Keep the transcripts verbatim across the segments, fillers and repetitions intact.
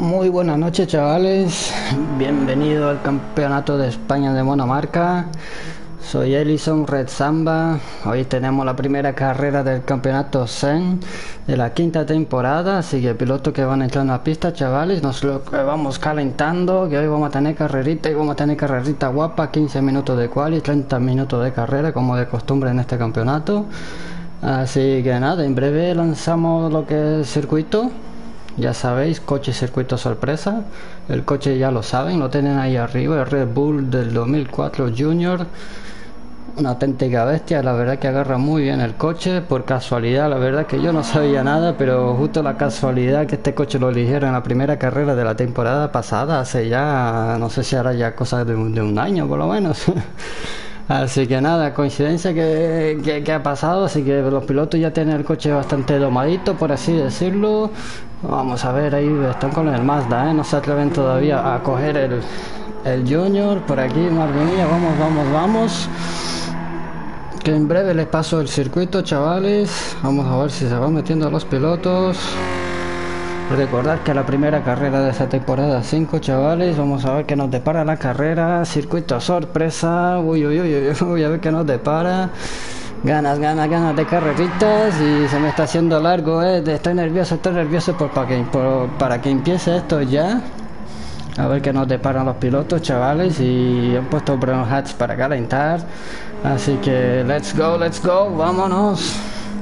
Muy buenas noches, chavales, bienvenido al campeonato de España de monomarca. Soy Ellison Red Samba. Hoy tenemos la primera carrera del campeonato Zen de la quinta temporada, así que pilotos que van entrando a pista, chavales, nos lo vamos calentando, que hoy vamos a tener carrerita y vamos a tener carrerita guapa, quince minutos de quali, treinta minutos de carrera como de costumbre en este campeonato. Así que nada, en breve lanzamos lo que es el circuito. Ya sabéis, coche circuito sorpresa. El coche ya lo saben, lo tienen ahí arriba, el Red Bull del dos mil cuatro Junior. Una auténtica bestia, la verdad que agarra muy bien el coche. Por casualidad, la verdad que yo no sabía nada, pero justo la casualidad que este coche lo eligieron en la primera carrera de la temporada pasada, hace ya, no sé si ahora ya cosas de un, de un año por lo menos. Así que nada, coincidencia que, que, que ha pasado, así que los pilotos ya tienen el coche bastante domadito, por así decirlo. Vamos a ver, ahí están con el Mazda, ¿eh? No se atreven todavía a coger el, el Junior. Por aquí, madre mía, vamos, vamos, vamos. Que en breve les paso el circuito, chavales. Vamos a ver si se van metiendo los pilotos. Recordad que la primera carrera de esta temporada cinco, chavales. Vamos a ver qué nos depara la carrera. Circuito sorpresa. Uy, uy, uy, uy, uy, a ver qué nos depara. Ganas, ganas, ganas de carreritas. Y se me está haciendo largo, eh. Estoy nervioso, estoy nervioso por, para, que, por, para que empiece esto ya. A ver qué nos deparan los pilotos, chavales. Y han puesto brown hats para calentar. Así que let's go, let's go. Vámonos.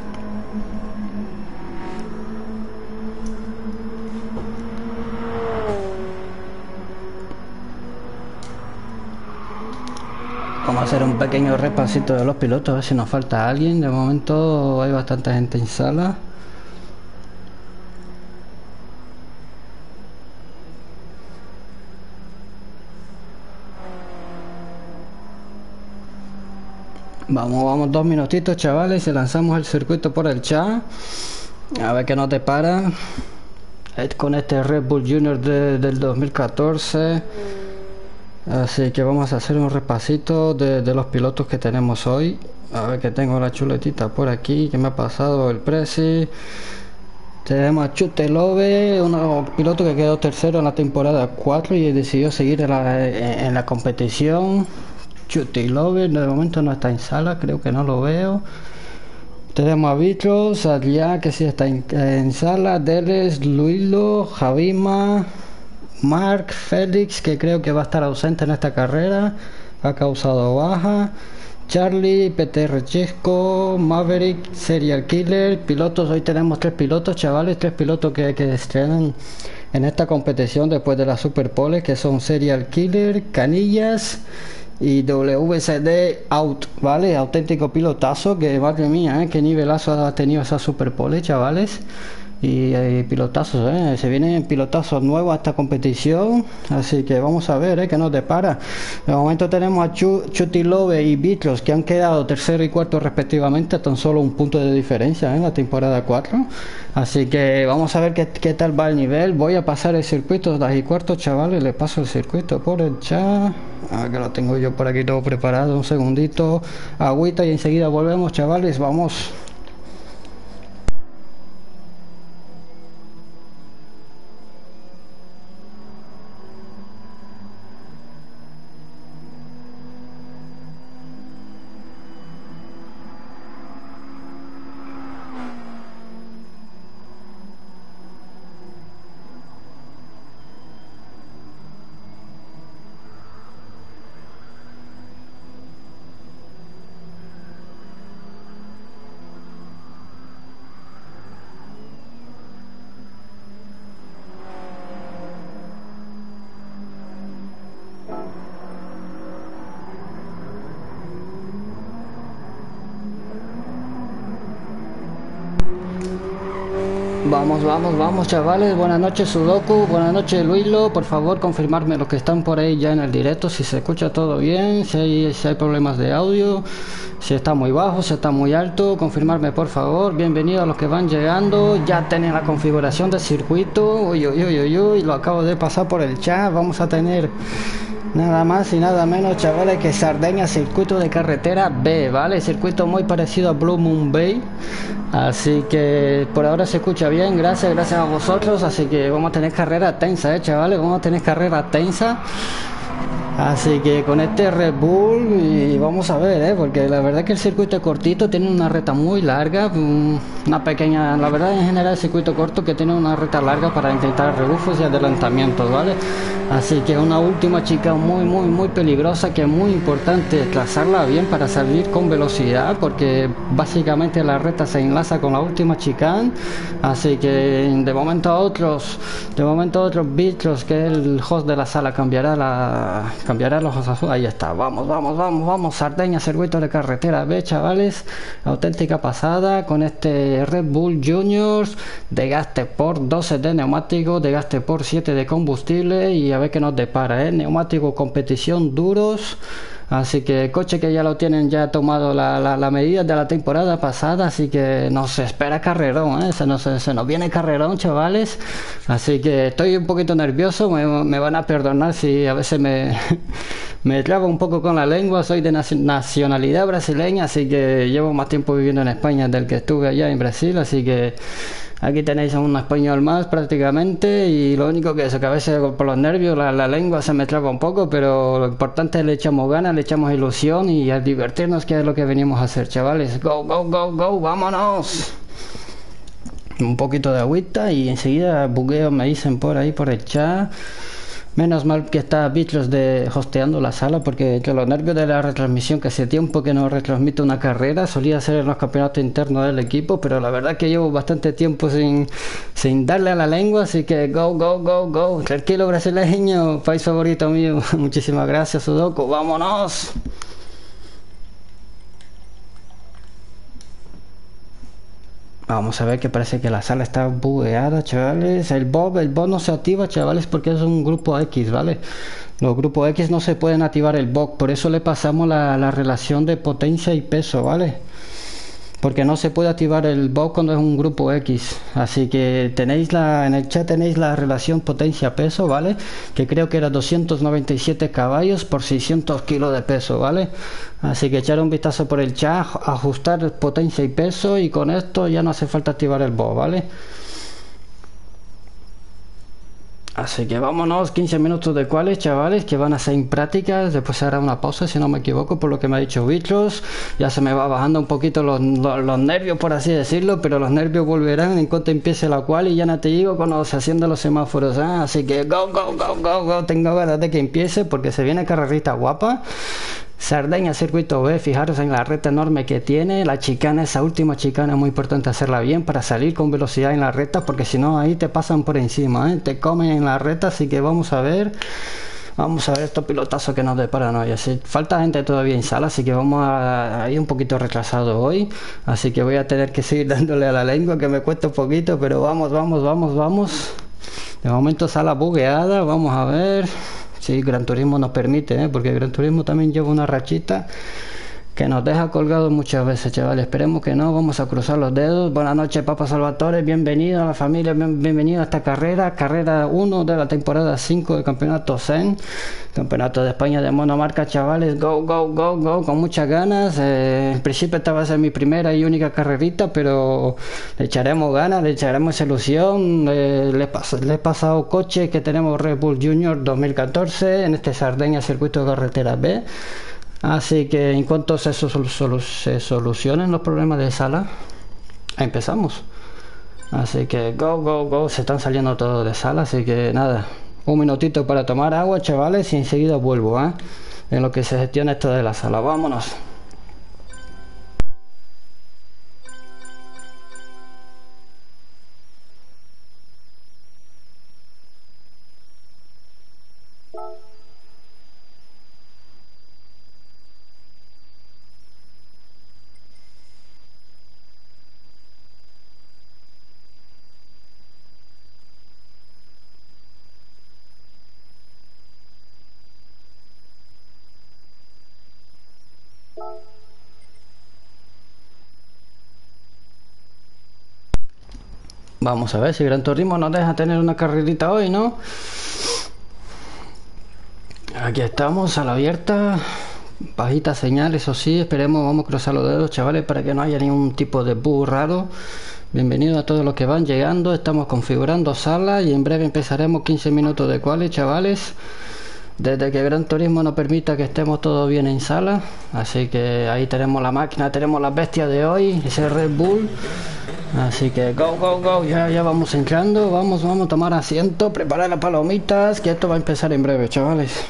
Vamos a hacer un pequeño repasito de los pilotos, a ver si nos falta alguien. De momento hay bastante gente en sala. Vamos, vamos, dos minutitos, chavales, y lanzamos el circuito por el chat. A ver qué nos depara. Con este Red Bull Junior de, del dos mil catorce. Así que vamos a hacer un repasito de, de los pilotos que tenemos hoy. A ver que tengo la chuletita por aquí, que me ha pasado el Prezi. Tenemos a Chute Love, un piloto que quedó tercero en la temporada cuatro y decidió seguir en la, en, en la competición. Chute Love, de momento no está en sala, creo que no lo veo. Tenemos a Vitros, Adrián, que sí está en, en sala, Deles, Luilo, Javima, Mark, Félix, que creo que va a estar ausente en esta carrera, ha causado baja. Charlie, P T R Chesco, Maverick, Serial Killer, pilotos. Hoy tenemos tres pilotos, chavales, tres pilotos que, que estrenan en esta competición después de la Superpole, que son Serial Killer, Canillas y W C D Out, ¿vale? Auténtico pilotazo, que madre mía, ¿eh? Qué nivelazo ha tenido esa Superpole, chavales. Y hay pilotazos, ¿eh? Se vienen pilotazos nuevos a esta competición, así que vamos a ver, ¿eh? Qué nos depara. De momento tenemos a Ch Chutilove y Vitros, que han quedado tercero y cuarto respectivamente, tan solo un punto de diferencia, ¿eh? En la temporada cuatro, así que vamos a ver qué, qué tal va el nivel. Voy a pasar el circuito de las y cuarto, chavales, le paso el circuito por el chat. Ah, que lo tengo yo por aquí todo preparado. Un segundito, agüita y enseguida volvemos, chavales, vamos. Vamos, vamos, vamos, chavales. Buenas noches, Sudoku. Buenas noches, Luilo. Por favor, confirmarme los que están por ahí ya en el directo, si se escucha todo bien, si hay, si hay problemas de audio, si está muy bajo, si está muy alto. Confirmarme, por favor. Bienvenidos a los que van llegando. Ya tienen la configuración del circuito. Uy, uy, uy, uy, uy. Lo acabo de pasar por el chat. Vamos a tener Nada más y nada menos, chavales, que Sardeña circuito de carretera B, ¿vale? Circuito muy parecido a Blue Moon Bay. Así que por ahora se escucha bien, gracias, gracias a vosotros. Así que vamos a tener carrera tensa, ¿eh, chavales? Vamos a tener carrera tensa. Así que con este Red Bull y vamos a ver, ¿eh? Porque la verdad que el circuito es cortito, tiene una recta muy larga, una pequeña, la verdad en general el circuito corto que tiene una recta larga para intentar rebufos y adelantamientos, ¿vale? Así que una última chica muy muy muy peligrosa, que es muy importante trazarla bien para salir con velocidad, porque básicamente la recta se enlaza con la última chicane. Así que de momento a otros de momento a otros bichos, que el host de la sala cambiará la cambiará los azules. Ahí está, vamos vamos vamos vamos Sardeña circuito de carretera B, chavales, auténtica pasada con este Red Bull Juniors de gaste por doce de neumático, de gaste por siete de combustible, y a ver qué nos depara, ¿eh? Neumático competición duros. Así que coche que ya lo tienen ya tomado la, la, la medida de la temporada pasada, así que nos espera carrerón, ¿eh? se, nos, se nos viene carrerón, chavales. Así que estoy un poquito nervioso, me, me van a perdonar si a veces me, me trabo un poco con la lengua. Soy de nacionalidad brasileña, así que llevo más tiempo viviendo en España del que estuve allá en Brasil, así que aquí tenéis a un español más prácticamente, y lo único que es que a veces por los nervios la, la lengua se me traba un poco, pero lo importante es que le echamos ganas, le echamos ilusión y a divertirnos, que es lo que venimos a hacer, chavales. Go, go, go, go, vámonos. Un poquito de agüita y enseguida bugueo, me dicen por ahí por el chat. Menos mal que está Bitros de hosteando la sala, porque los nervios de la retransmisión, que hace tiempo que no retransmito una carrera, solía ser en los campeonatos internos del equipo, pero la verdad que llevo bastante tiempo sin, sin darle a la lengua, así que go, go, go, go, tranquilo brasileño, país favorito mío. Muchísimas gracias, Sudoku, vámonos. Vamos a ver, que parece que la sala está bugueada, chavales. El Bob, el Bob no se activa, chavales, porque es un grupo X, ¿vale? Los grupos X no se pueden activar el Bob, por eso le pasamos la, la relación de potencia y peso, ¿vale? Porque no se puede activar el Bob cuando es un grupo X. Así que tenéis la, en el chat tenéis la relación potencia-peso, ¿vale? Que creo que era doscientos noventa y siete caballos por seiscientos kilos de peso, ¿vale? Así que echar un vistazo por el chat, ajustar potencia y peso, y con esto ya no hace falta activar el Bob, ¿vale? Así que vámonos, quince minutos de cuales, chavales, que van a ser en prácticas. Después se hará una pausa, si no me equivoco, por lo que me ha dicho Vitros. Ya se me va bajando un poquito los, los, los nervios, por así decirlo, pero los nervios volverán en cuanto empiece la cual, y ya no te digo cuando se haciendo los semáforos, ¿eh? Así que go, go, go, go, go, tengo ganas de que empiece, porque se viene carrerita guapa. Sardeña circuito B, fijaros en la recta enorme que tiene, la chicana, esa última chicana es muy importante hacerla bien para salir con velocidad en la recta, porque si no ahí te pasan por encima, ¿eh? Te comen en la recta. Así que vamos a ver, vamos a ver estos pilotazos que nos deparan hoy. Así, falta gente todavía en sala, así que vamos a, a ir un poquito retrasado hoy, así que voy a tener que seguir dándole a la lengua, que me cuesta un poquito, pero vamos, vamos, vamos, vamos. De momento sala bugueada, vamos a ver. Sí, Gran Turismo nos permite, ¿eh? Porque Gran Turismo también lleva una rachita que nos deja colgados muchas veces, chavales. Esperemos que no, vamos a cruzar los dedos. Buenas noches, Papa Salvatore, bienvenido a la familia, bien, bienvenido a esta carrera, carrera uno de la temporada cinco del campeonato Zen, campeonato de España de monomarca, chavales. Go, go, go, go, con muchas ganas. Eh, en principio esta va a ser mi primera y única carrerita, pero le echaremos ganas, le echaremos ilusión. Eh, le, pas le he pasado coche que tenemos Red Bull Junior dos mil catorce en este Sardeña circuito de carretera B. Así que en cuanto se, sol sol se solucionen los problemas de sala, empezamos. Así que go, go, go, se están saliendo todos de sala, así que nada, un minutito para tomar agua, chavales, y enseguida vuelvo, ¿eh? En lo que se gestiona esto de la sala. Vámonos. Vamos a ver si Gran Turismo nos deja tener una carrerita hoy, ¿no? Aquí estamos a la abierta, bajita señal, eso sí, esperemos, vamos a cruzar los dedos, chavales, para que no haya ningún tipo de bug raro. Bienvenido a todos los que van llegando, estamos configurando sala y en breve empezaremos quince minutos de quali, chavales. Desde que Gran Turismo nos permita que estemos todos bien en sala, así que ahí tenemos la máquina, tenemos las bestias de hoy, ese Red Bull. Así que go, go, go, ya, ya vamos entrando, vamos, vamos a tomar asiento, preparar las palomitas, que esto va a empezar en breve, chavales.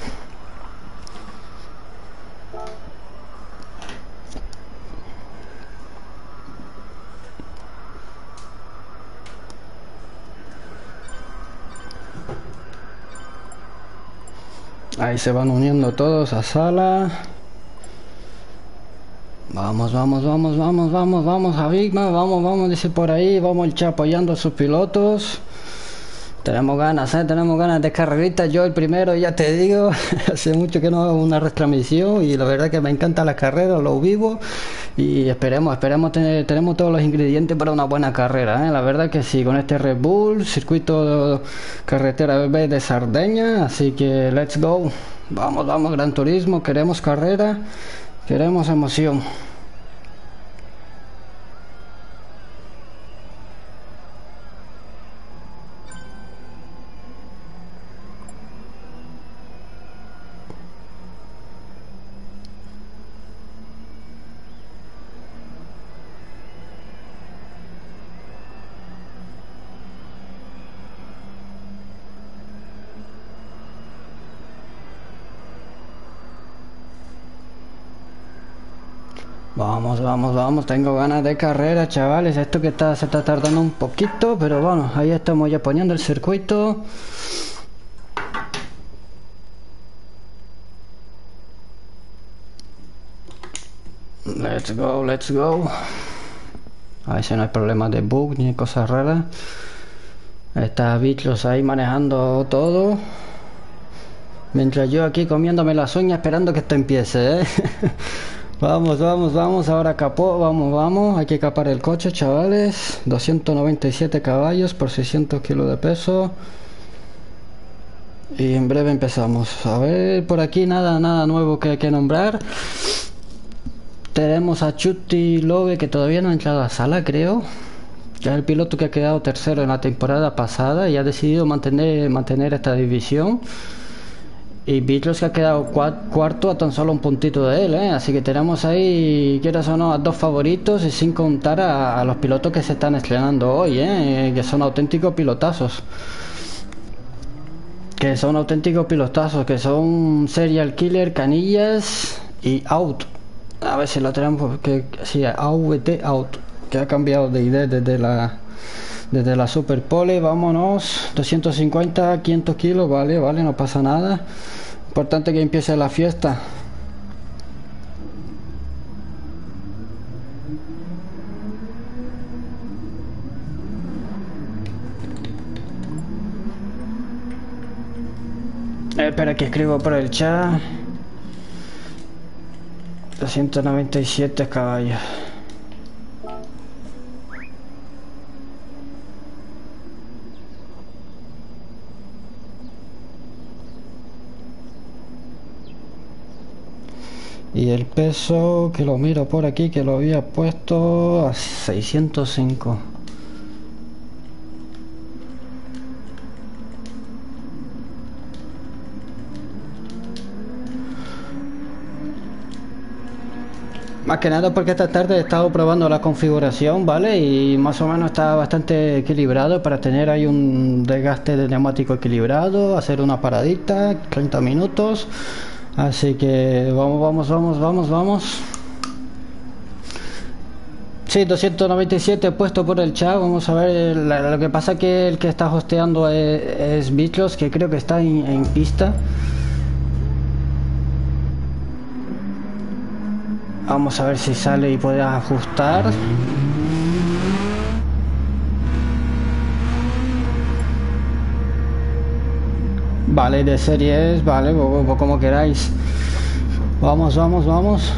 Ahí se van uniendo todos a sala. Vamos, vamos, vamos, vamos, vamos, vamos a Bigma, vamos, vamos, dice por ahí, vamos el chat apoyando a sus pilotos. Tenemos ganas, ¿eh? Tenemos ganas de carrerita, yo el primero, ya te digo, hace mucho que no hago una retransmisión y la verdad que me encantan las carreras, lo vivo y esperemos, esperemos tener, tenemos todos los ingredientes para una buena carrera, ¿eh? La verdad que sí, con este Red Bull, circuito carretera B de Sardeña, así que let's go, vamos, vamos, Gran Turismo, queremos carrera, queremos emoción. Vamos, vamos, vamos, tengo ganas de carrera, chavales. Esto que está se está tardando un poquito, pero bueno, ahí estamos ya poniendo el circuito. Let's go, let's go. A ver si no hay problemas de bug ni cosas raras. Está bichos ahí manejando todo. Mientras yo aquí comiéndome las uñas esperando que esto empiece, ¿eh? Vamos, vamos, vamos, ahora capó, vamos, vamos, hay que capar el coche, chavales. Doscientos noventa y siete caballos por seiscientos kilos de peso. Y en breve empezamos. A ver, por aquí nada, nada nuevo que hay que nombrar. Tenemos a Chuti Lobe, que todavía no ha entrado a sala, creo. Que es el piloto que ha quedado tercero en la temporada pasada y ha decidido mantener, mantener esta división. Y Beatles que ha quedado cuarto a tan solo un puntito de él, ¿eh? Así que tenemos ahí, quieras o no, a dos favoritos y sin contar a, a los pilotos que se están estrenando hoy, ¿eh? Que son auténticos pilotazos. Que son auténticos pilotazos, que son Serial Killer, Canillas y Out. A ver si lo tenemos, porque sí, A V T Out, que ha cambiado de idea desde la... Desde la Super Pole, vámonos. Doscientos cincuenta, quinientos kilos, vale, vale, no pasa nada. Importante que empiece la fiesta. Eh, espera que escribo por el chat. doscientos noventa y siete caballos. Y el peso, que lo miro por aquí, que lo había puesto a seiscientos cinco. Más que nada porque esta tarde he estado probando la configuración, ¿vale? Y más o menos está bastante equilibrado para tener ahí un desgaste de neumático equilibrado, hacer una paradita, treinta minutos. Así que vamos, vamos, vamos, vamos, vamos. Sí, doscientos noventa y siete puesto por el chat. Vamos a ver. La, lo que pasa que el que está hosteando es, es Bitlos, que creo que está en, en pista. Vamos a ver si sale y puede ajustar. Vale, de series, vale, como, como queráis. Vamos, vamos, vamos.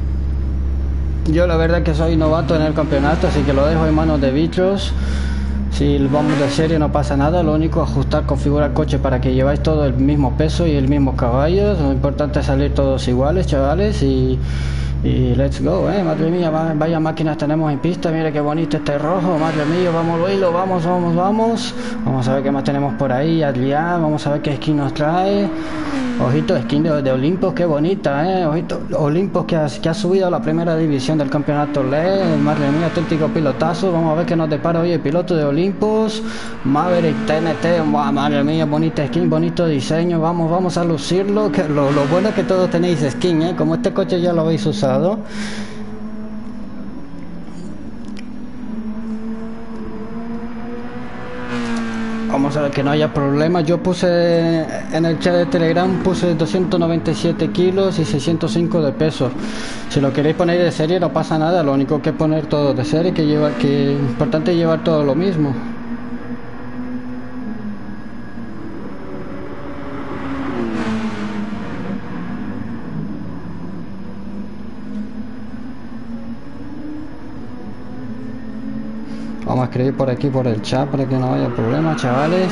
Yo la verdad que soy novato en el campeonato, así que lo dejo en manos de bichos. Si vamos de serie no pasa nada, lo único ajustar, configurar el coche para que lleváis todo el mismo peso y el mismo caballo. Lo importante es salir todos iguales, chavales, y, y let's go, eh. Madre mía, vaya máquinas tenemos en pista. Mira qué bonito este rojo, madre mía, vamos Luilo, vamos, vamos, vamos. Vamos a ver qué más tenemos por ahí, Adrián, vamos a ver qué skin nos trae. Ojito, skin de, de Olympus, qué bonita, eh. Ojito, Olympus que ha, que ha subido a la primera división del campeonato L E. Madre mía, auténtico pilotazo. Vamos a ver qué nos depara hoy el piloto de Olympus. Maverick T N T, wow, madre mía, bonita skin, bonito diseño. Vamos, vamos a lucirlo. Que lo, lo bueno es que todos tenéis skin, eh. Como este coche ya lo habéis usado. Vamos a ver que no haya problemas. Yo puse en el chat de Telegram, puse doscientos noventa y siete kilos y seiscientos cinco de peso. Si lo queréis poner de serie no pasa nada, lo único que poner todo de serie, que lleva, que es importante llevar todo lo mismo. Vamos a escribir por aquí por el chat para que no haya problema, chavales.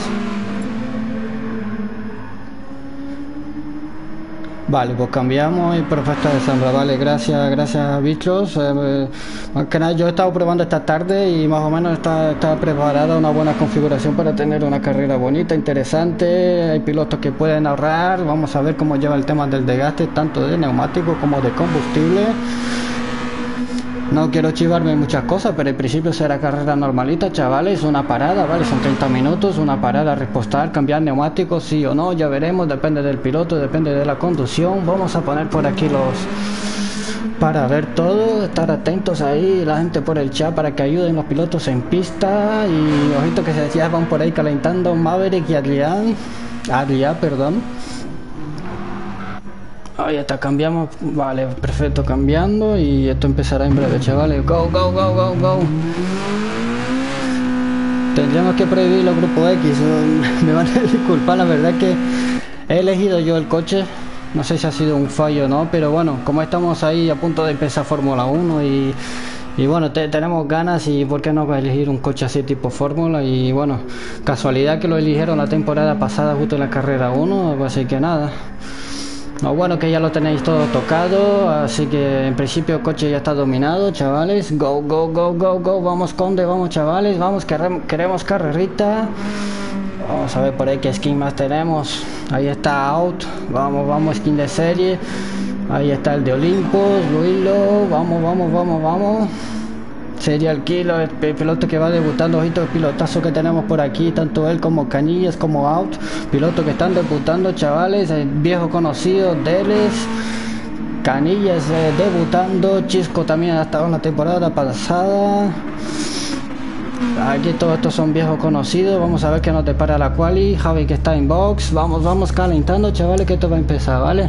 Vale, pues cambiamos y perfecto de Zambra. Vale, gracias, gracias bichos. Eh, más que nada, yo he estado probando esta tarde y más o menos está, está preparada una buena configuración para tener una carrera bonita, interesante. Hay pilotos que pueden ahorrar. Vamos a ver cómo lleva el tema del desgaste, tanto de neumático como de combustible. No quiero chivarme muchas cosas, pero en principio será carrera normalita, chavales. Una parada, ¿vale? Son treinta minutos, una parada, repostar, cambiar neumáticos, sí o no, ya veremos, depende del piloto, depende de la conducción. Vamos a poner por aquí los... para ver todo, estar atentos ahí, la gente por el chat para que ayuden los pilotos en pista. Y ojito que se decía, van por ahí calentando Maverick y Adrián. Adrián, perdón. Ahí está, cambiamos, vale, perfecto, cambiando y esto empezará en breve, chavales. Go, go, go, go, go. Tendríamos que prohibir los grupos X. Me van a disculpar, la verdad que he elegido yo el coche. No sé si ha sido un fallo o no, pero bueno, como estamos ahí a punto de empezar Fórmula uno y, y bueno, te, tenemos ganas, y por qué no elegir un coche así tipo Fórmula. Y bueno, casualidad que lo eligieron la temporada pasada justo en la carrera uno, así que nada. Lo bueno que ya lo tenéis todo tocado, así que en principio el coche ya está dominado, chavales. Go, go, go, go, go, vamos Conde, vamos chavales, vamos, queremos carrerita. Vamos a ver por ahí qué skin más tenemos. Ahí está Out, vamos, vamos, skin de serie. Ahí está el de Olympus, Luilo, vamos, vamos, vamos, vamos. Sería el kilo, el piloto que va debutando. Ojito el pilotazo que tenemos por aquí, tanto él como Canillas como Out, pilotos que están debutando, chavales. El viejo conocido Deles, Canillas eh, debutando, Chisco también ha estado en la temporada pasada. Aquí todos estos son viejos conocidos. Vamos a ver qué nos depara la quali. Javi que está en box, vamos, vamos calentando, chavales, que esto va a empezar, ¿vale?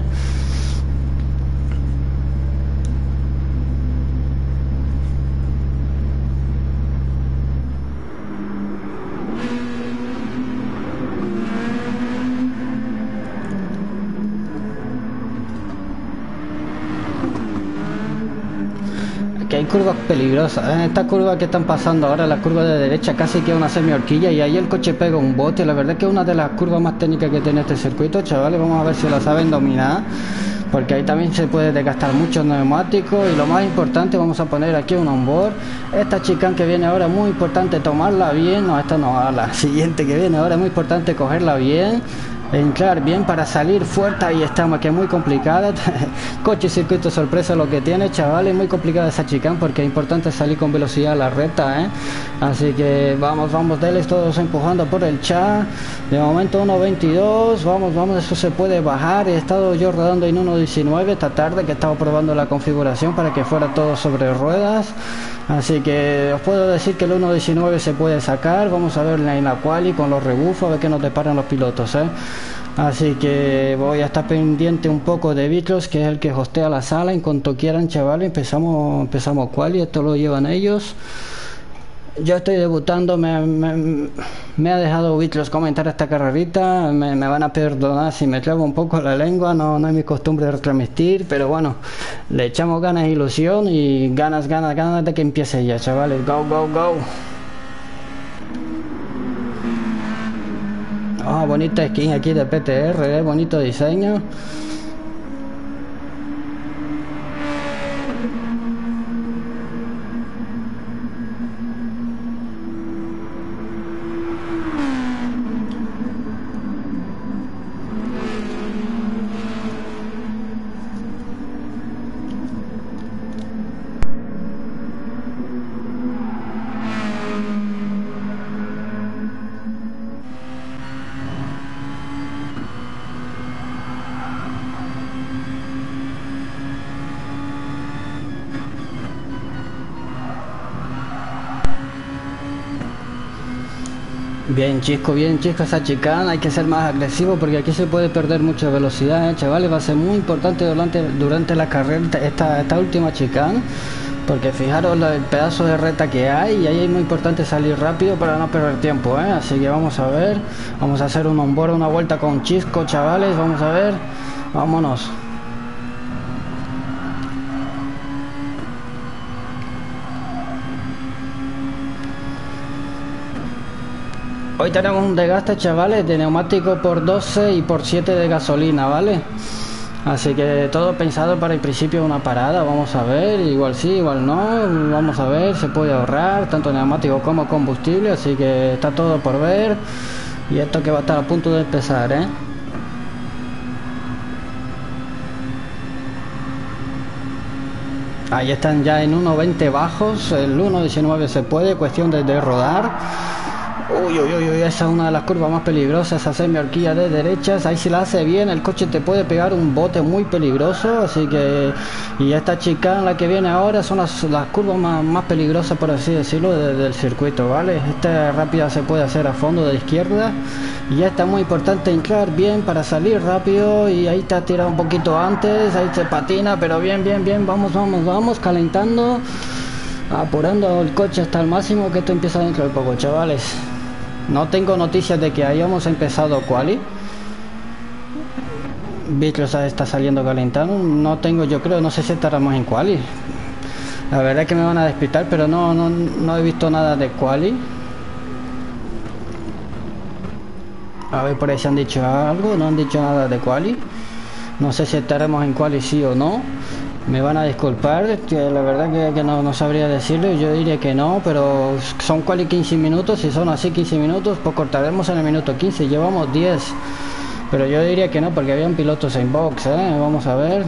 Que hay curvas peligrosas, ¿eh? Esta curva que están pasando ahora, la curva de derecha, casi que una semi horquilla y ahí el coche pega un bote. La verdad que es una de las curvas más técnicas que tiene este circuito, chavales. Vamos a ver si la saben dominar, porque ahí también se puede desgastar mucho neumáticos. Y lo más importante, vamos a poner aquí un onboard. Esta chicane que viene ahora, muy importante tomarla bien. No, esta no, a la siguiente que viene ahora, muy importante cogerla bien, entrar bien para salir fuerte. Ahí estamos, que es muy complicada. Coche circuito sorpresa lo que tiene, chavales. Muy complicada esa chicane porque es importante salir con velocidad a la recta, ¿eh? Así que vamos, vamos, deles todos empujando por el chat. De momento uno veintidós, vamos, vamos, eso se puede bajar. He estado yo rodando en uno diecinueve esta tarde, que estaba probando la configuración para que fuera todo sobre ruedas. Así que os puedo decir que el uno diecinueve se puede sacar. Vamos a ver en la quali con los rebufos, a ver qué nos deparan los pilotos, ¿eh? Así que voy a estar pendiente un poco de Vitros, que es el que hostea la sala. En cuanto quieran, chavales, empezamos empezamos quali. Esto lo llevan ellos. Yo estoy debutando, me, me, me ha dejado Vitros comentar esta carrerita. Me, me van a perdonar si me clavo un poco la lengua, no, no es mi costumbre retransmitir, pero bueno, le echamos ganas e ilusión y ganas, ganas, ganas de que empiece ya, chavales. Go, go, go. Ah, bonita skin aquí de P T R, eh, bonito diseño. Bien chico, bien chico esa chicana, hay que ser más agresivo porque aquí se puede perder mucha velocidad, ¿eh, chavales? Va a ser muy importante durante, durante la carrera esta, esta última chicana, porque fijaros el pedazo de recta que hay y ahí es muy importante salir rápido para no perder tiempo, ¿eh? Así que vamos a ver, vamos a hacer un onboard, una vuelta con Chisco, chavales, vamos a ver, vámonos. Hoy tenemos un desgaste, chavales, de neumático por doce y por siete de gasolina, ¿vale? Así que todo pensado para el principio de una parada. Vamos a ver, igual sí, igual no. Vamos a ver, se puede ahorrar tanto neumático como combustible. Así que está todo por ver. Y esto que va a estar a punto de empezar, ¿eh? Ahí están ya en uno veinte bajos. El uno diecinueve se puede, cuestión de, de rodar. Uy, uy, uy, uy, esa es una de las curvas más peligrosas, esa semi horquilla de derechas. Ahí si la hace bien, el coche te puede pegar un bote muy peligroso. Así que, y esta chicana, la que viene ahora, son las, las curvas más, más peligrosas, por así decirlo, de, del circuito, ¿vale? Esta rápida se puede hacer a fondo de izquierda. Y ya está muy importante entrar bien para salir rápido. Y ahí está tirado un poquito antes, ahí se patina, pero bien, bien, bien, vamos, vamos, vamos, calentando, apurando el coche hasta el máximo, que esto empieza dentro de poco, chavales. No tengo noticias de que hayamos empezado quali. Vitros está saliendo calentando. No tengo, yo creo, no sé si estaremos en quali. La verdad es que me van a despistar, pero no, no, no he visto nada de quali. A ver, por ahí se han dicho algo. No han dicho nada de quali. No sé si estaremos en quali sí o no. Me van a disculpar, que la verdad que, que no, no sabría decirlo. Yo diría que no, pero son quali quince minutos. Si son así quince minutos, pues cortaremos en el minuto quince. Llevamos diez, pero yo diría que no, porque habían pilotos en box, ¿eh? Vamos a ver.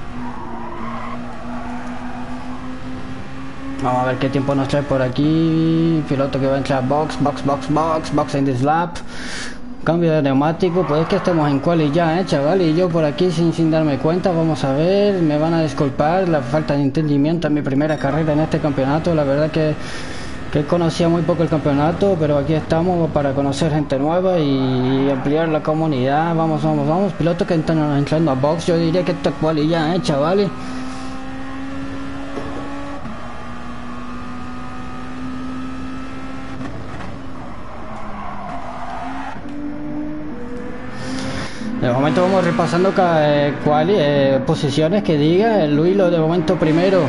Vamos a ver qué tiempo nos trae por aquí. Piloto que va a entrar box, box, box, box, box in this lap. Cambio de neumático, pues es que estemos en quali ya, eh, chaval, y yo por aquí sin, sin darme cuenta. Vamos a ver, me van a disculpar la falta de entendimiento en mi primera carrera en este campeonato. La verdad que, que conocía muy poco el campeonato, pero aquí estamos para conocer gente nueva y ampliar la comunidad. Vamos, vamos, vamos, pilotos que están entrando a box. Yo diría que esto es quali ya, eh, chavales. De momento vamos repasando cada eh, cual, eh, posiciones que diga. El Luilo de momento primero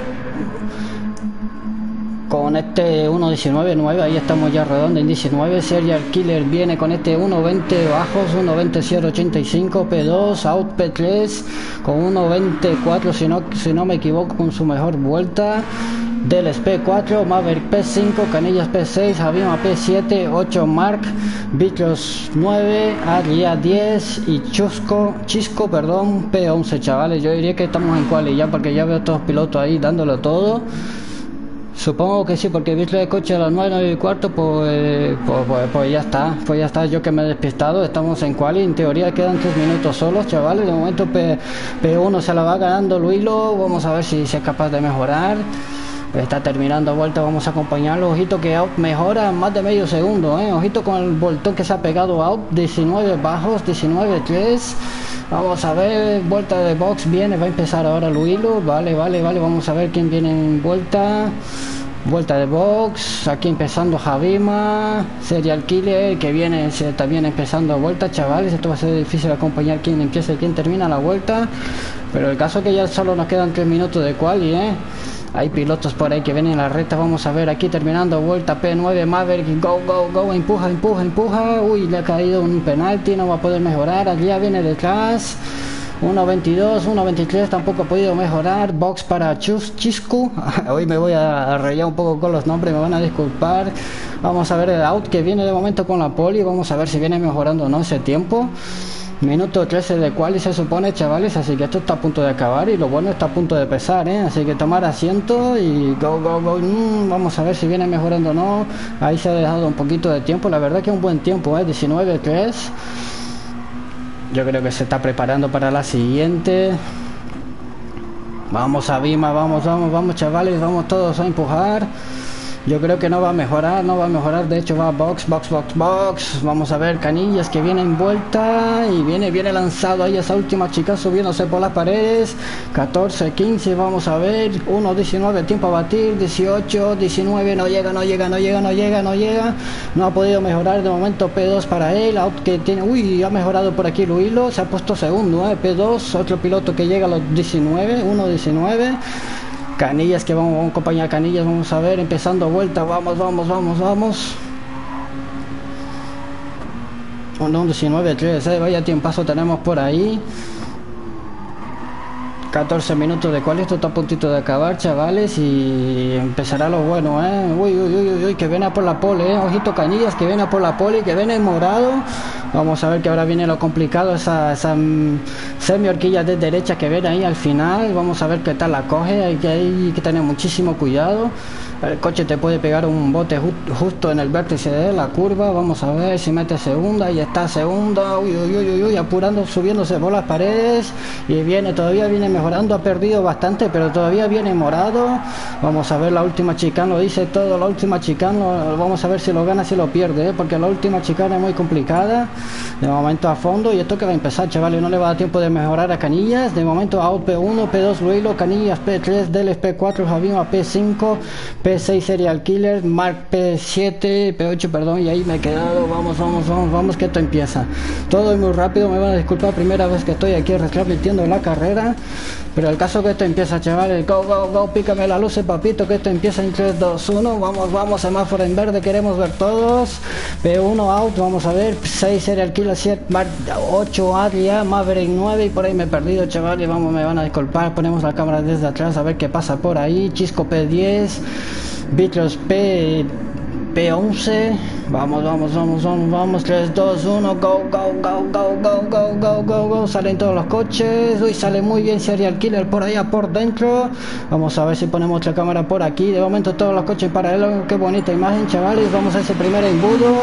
con este uno diecinueve nueve, ahí estamos ya rodando en diecinueve. Serial Killer viene con este uno veinte bajos, uno veinte cero ochenta y cinco. P dos, Out P tres con uno veinte cuatro, si no, si no me equivoco, con su mejor vuelta. Deles P cuatro, Maverick P cinco, Canillas P seis, Javima P siete, ocho Mark, Vitros nueve, Adria diez y Chusco, Chisco, perdón, P once, chavales. Yo diría que estamos en quali ya, porque ya veo a todos los pilotos ahí dándolo todo. Supongo que sí, porque Vitros de coche a las nueve, nueve y cuarto, pues, pues, pues, pues ya está, pues ya está, yo que me he despistado. Estamos en quali, en teoría quedan tres minutos solos, chavales. De momento P, P1 se la va ganando Luilo, vamos a ver si, si es capaz de mejorar. Está terminando vuelta, vamos a acompañarlo. Ojito que Out mejora más de medio segundo, ¿eh? Ojito con el voltón que se ha pegado Out. diecinueve bajos, diecinueve tres. Vamos a ver, vuelta de box viene, va a empezar ahora Luilo. Vale, vale, vale, vamos a ver quién viene en vuelta. Vuelta de box, aquí empezando Javima, Serial Killer que viene también empezando vuelta, chavales. Esto va a ser difícil acompañar quién empieza y quién termina la vuelta, pero el caso es que ya solo nos quedan tres minutos de quali, ¿eh? Hay pilotos por ahí que vienen en la recta. Vamos a ver aquí terminando vuelta P nueve Maverick. Go, go, go. Empuja, empuja, empuja. Uy, le ha caído un penalti. No va a poder mejorar. Allá viene detrás. uno veintidós, uno veintitrés tampoco ha podido mejorar. Box para Chus, Chiscu. Hoy me voy a rayar un poco con los nombres, me van a disculpar. Vamos a ver el out que viene de momento con la poli. Vamos a ver si viene mejorando o no ese tiempo. Minuto trece de quali se supone, chavales, así que esto está a punto de acabar y lo bueno está a punto de pesar, ¿eh? Así que tomar asiento y go, go, go. Mm, vamos a ver si viene mejorando o no. Ahí se ha dejado un poquito de tiempo, la verdad que es un buen tiempo, ¿eh? diecinueve tres. Yo creo que se está preparando para la siguiente. Vamos a Bima, vamos, vamos, vamos, chavales, vamos todos a empujar. Yo creo que no va a mejorar, no va a mejorar, de hecho va a box, box, box, box. Vamos a ver Canillas que viene en vuelta y viene, viene lanzado ahí esa última chica subiéndose por las paredes. catorce, quince, vamos a ver, uno diecinueve, tiempo a batir, dieciocho, diecinueve, no llega, no llega, no llega, no llega, no llega. No ha podido mejorar de momento P dos para él, out que tiene, uy, ha mejorado por aquí Luilo, se ha puesto segundo, eh, P dos, otro piloto que llega a los diecinueve, uno diecinueve. Canillas que vamos, vamos a acompañar a Canillas, vamos a ver, empezando vuelta, vamos, vamos, vamos, vamos. uno diecinueve tres, eh, vaya tiempazo tenemos por ahí. catorce minutos de cual esto está a puntito de acabar, chavales, y empezará lo bueno, eh. Uy, uy, uy, uy, que viene a por la pole, eh. Ojito Canillas, que viene a por la pole, que viene en morado. Vamos a ver que ahora viene lo complicado, esa, esa um, semi horquilla de derecha que viene ahí al final. Vamos a ver qué tal la coge, hay que, hay que tener muchísimo cuidado. El coche te puede pegar un bote ju justo en el vértice de la curva. Vamos a ver si mete segunda, y está segunda. Uy, uy, uy, uy, apurando, subiéndose por las paredes. Y viene, todavía viene mejorando, ha perdido bastante, pero todavía viene morado. Vamos a ver la última chicana, lo dice todo, la última chicana. Vamos a ver si lo gana, si lo pierde, ¿eh? Porque la última chicana es muy complicada. De momento a fondo, y esto que va a empezar, chavales, no le va a dar tiempo de mejorar a Canillas. De momento out P uno, P dos Luilo, Canillas P tres, Deles P cuatro, Javima P cinco, P seis Serial Killer, Mark P siete, P ocho, perdón, y ahí me he quedado. Vamos, vamos, vamos, vamos, que esto empieza. Todo es muy rápido, me van a disculpar, primera vez que estoy aquí transmitiendo la carrera, pero el caso que esto empieza, chavales. Go, go, go, pícame la luz, papito, que esto empieza en tres, dos, uno. Vamos, vamos, semáforo en verde, queremos ver todos. P uno out, vamos a ver, seis Serial Killer, siete, Mark ocho, Adria, Maverick nueve, y por ahí me he perdido, chavales, vamos, me van a disculpar. Ponemos la cámara desde atrás a ver qué pasa por ahí. Chisco P diez, Vitros P P once, vamos, vamos, vamos, vamos, vamos, tres, dos, uno, go, go, go, go, go, go, go, go, go, salen todos los coches. Uy, sale muy bien Serial Killer por allá por dentro. Vamos a ver si ponemos otra cámara por aquí. De momento todos los coches en paralelo, qué bonita imagen, chavales. Vamos a ese primer embudo.